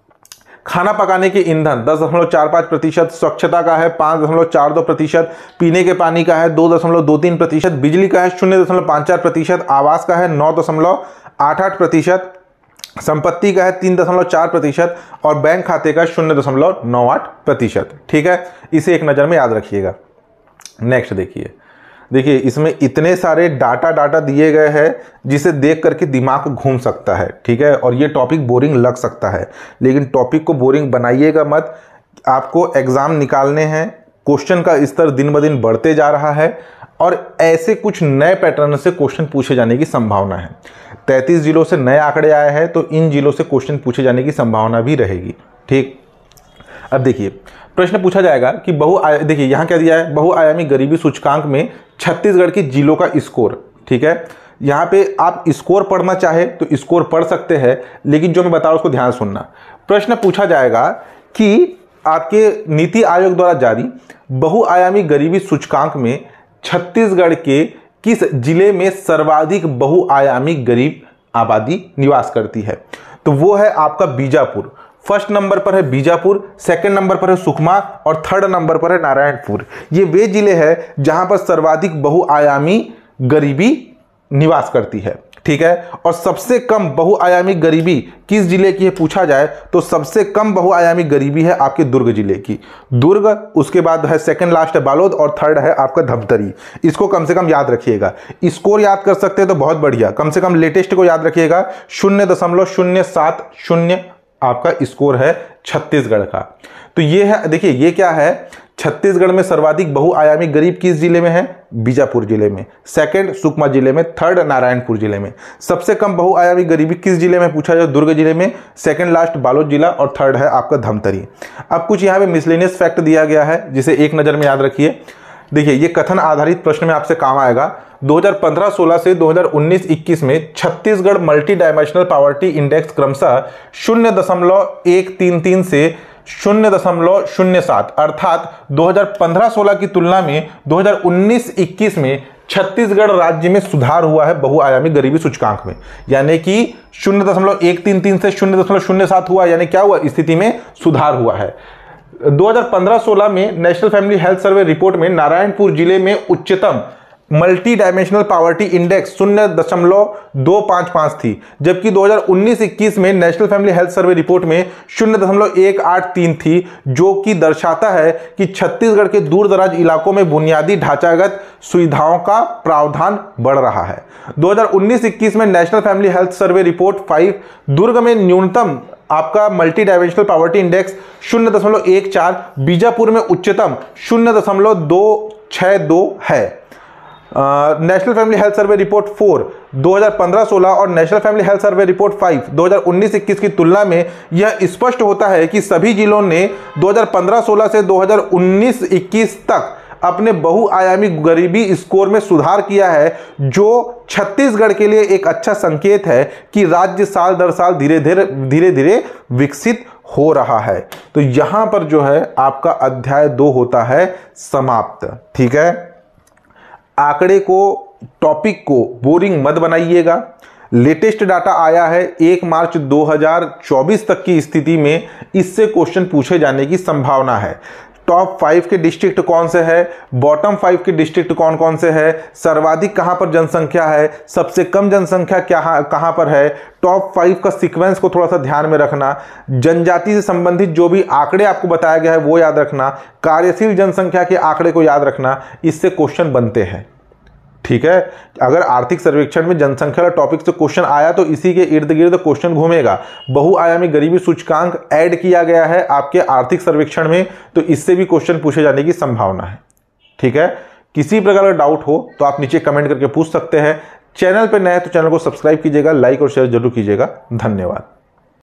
खाना पकाने के ईंधन दस दशमलव चार पाँच प्रतिशत, स्वच्छता का है पाँच दशमलव चार दो प्रतिशत, पीने के पानी का है दो दशमलव दो तीन प्रतिशत, बिजली का है शून्य दशमलव पाँच चार प्रतिशत, आवास का है नौ दशमलव आठ आठ प्रतिशत, संपत्ति का है तीन दशमलव चार प्रतिशत और बैंक खाते का शून्य दशमलव नौ आठ प्रतिशत। ठीक है, इसे एक नज़र में याद रखिएगा। नेक्स्ट देखिए, देखिए इसमें इतने सारे डाटा डाटा दिए गए हैं जिसे देख करके दिमाग घूम सकता है। ठीक है, और ये टॉपिक बोरिंग लग सकता है, लेकिन टॉपिक को बोरिंग बनाइएगा मत। आपको एग्जाम निकालने हैं, क्वेश्चन का स्तर दिन ब दिन बढ़ते जा रहा है और ऐसे कुछ नए पैटर्न से क्वेश्चन पूछे जाने की संभावना है। तैंतीस जिलों से नए आंकड़े आए हैं तो इन जिलों से क्वेश्चन पूछे जाने की संभावना भी रहेगी। ठीक, अब देखिए प्रश्न पूछा जाएगा कि बहु देखिए यहाँ क्या दिया है, बहुआयामी गरीबी सूचकांक में छत्तीसगढ़ के जिलों का स्कोर। ठीक है, यहाँ पे आप स्कोर पढ़ना चाहे तो स्कोर पढ़ सकते हैं, लेकिन जो मैं बता रहा हूँ उसको ध्यान सुनना। प्रश्न पूछा जाएगा कि आपके नीति आयोग द्वारा जारी बहुआयामी गरीबी सूचकांक में छत्तीसगढ़ के किस जिले में सर्वाधिक बहुआयामी गरीब आबादी निवास करती है, तो वो है आपका बीजापुर। फर्स्ट नंबर पर है बीजापुर, सेकंड नंबर पर है सुकमा और थर्ड नंबर पर है नारायणपुर। ये वे जिले हैं जहां पर सर्वाधिक बहुआयामी गरीबी निवास करती है। ठीक है, और सबसे कम बहुआयामी गरीबी किस जिले की है पूछा जाए तो सबसे कम बहुआयामी गरीबी है आपके दुर्ग जिले की। दुर्ग, उसके बाद है सेकंड लास्ट है बालोद और थर्ड है आपका धमतरी। इसको कम से कम याद रखिएगा। स्कोर याद कर सकते हैं तो बहुत बढ़िया, कम से कम लेटेस्ट को याद रखिएगा। शून्य दशमलव शून्य सात शून्य आपका स्कोर है छत्तीसगढ़ का। तो ये है, देखिए ये क्या है, छत्तीसगढ़ में सर्वाधिक बहुआयामी गरीब किस जिले में है? बीजापुर जिले में। सेकंड सुकमा जिले में। थर्ड नारायणपुर जिले में। सबसे कम बहुआयामी गरीबी किस जिले में पूछा जाए? दुर्ग जिले में। सेकंड लास्ट बालोद जिला और थर्ड है आपका धमतरी। अब कुछ यहाँ पे मिसलेनियस फैक्ट दिया गया है जिसे एक नजर में याद रखिए। देखिए ये कथन आधारित प्रश्न में आपसे काम आएगा। दो हज़ार पंद्रह सोलह से दो हज़ार उन्नीस इक्कीस में Chhattisgarh multi dimensional poverty index क्रमशः शून्य दशमलव एक तीन तीन से शून्य दशमलव शून्य सात अर्थात दो हज़ार पंद्रह सोलह की तुलना में दो हज़ार उन्नीस इक्कीस में छत्तीसगढ़ राज्य में सुधार हुआ है बहुआयामी गरीबी सूचकांक में, यानी कि शून्य दशमलव एक तीन तीन से शून्य दशमलव शून्य सात हुआ, यानी क्या हुआ? स्थिति में सुधार हुआ है। दो हज़ार पंद्रह सोलह में national family health survey report में नारायणपुर जिले में उच्चतम मल्टी डायमेंशनल पॉवर्टी इंडेक्स शून्य दशमलव दो पाँच पाँच थी, जबकि दो हज़ार उन्नीस इक्कीस में national family health survey report में शून्य दशमलव एक आठ तीन थी, जो कि दर्शाता है कि छत्तीसगढ़ के दूर दराज इलाकों में बुनियादी ढांचागत सुविधाओं का प्रावधान बढ़ रहा है। दो हज़ार उन्नीस इक्कीस में national family health survey report five Durg में न्यूनतम आपका मल्टी डायमेंशनल पॉवर्टी इंडेक्स शून्य दशमलव एक चार, बीजापुर में उच्चतम शून्य दशमलव दो छह दो है। National family health survey report four दो हज़ार पंद्रह सोलह और national family health survey report five दो हज़ार उन्नीस इक्कीस की तुलना में यह स्पष्ट होता है कि सभी जिलों ने दो हज़ार पंद्रह सोलह से दो हज़ार उन्नीस इक्कीस तक अपने बहुआयामी गरीबी स्कोर में सुधार किया है, जो छत्तीसगढ़ के लिए एक अच्छा संकेत है कि राज्य साल दर साल धीरे धीरे धीरे धीरे विकसित हो रहा है। तो यहां पर जो है आपका अध्याय दो होता है समाप्त। ठीक है, आंकड़े को, टॉपिक को बोरिंग मत बनाइएगा। लेटेस्ट डाटा आया है एक मार्च दो हज़ार चौबीस तक की स्थिति में, इससे क्वेश्चन पूछे जाने की संभावना है। टॉप फाइव के डिस्ट्रिक्ट कौन से है, बॉटम फाइव के डिस्ट्रिक्ट कौन कौन से है, सर्वाधिक कहां पर जनसंख्या है, सबसे कम जनसंख्या क्या कहां पर है, टॉप फाइव का सीक्वेंस को थोड़ा सा ध्यान में रखना, जनजाति से संबंधित जो भी आंकड़े आपको बताया गया है वो याद रखना, कार्यशील जनसंख्या के आंकड़े को याद रखना, इससे क्वेश्चन बनते हैं। ठीक है, अगर आर्थिक सर्वेक्षण में जनसंख्या का टॉपिक से क्वेश्चन आया तो इसी के इर्द गिर्द क्वेश्चन घूमेगा। बहुआयामी गरीबी सूचकांक ऐड किया गया है आपके आर्थिक सर्वेक्षण में, तो इससे भी क्वेश्चन पूछे जाने की संभावना है। ठीक है, किसी प्रकार का डाउट हो तो आप नीचे कमेंट करके पूछ सकते हैं। चैनल पर नए हैं तो चैनल को सब्सक्राइब कीजिएगा, लाइक और शेयर जरूर कीजिएगा। धन्यवाद।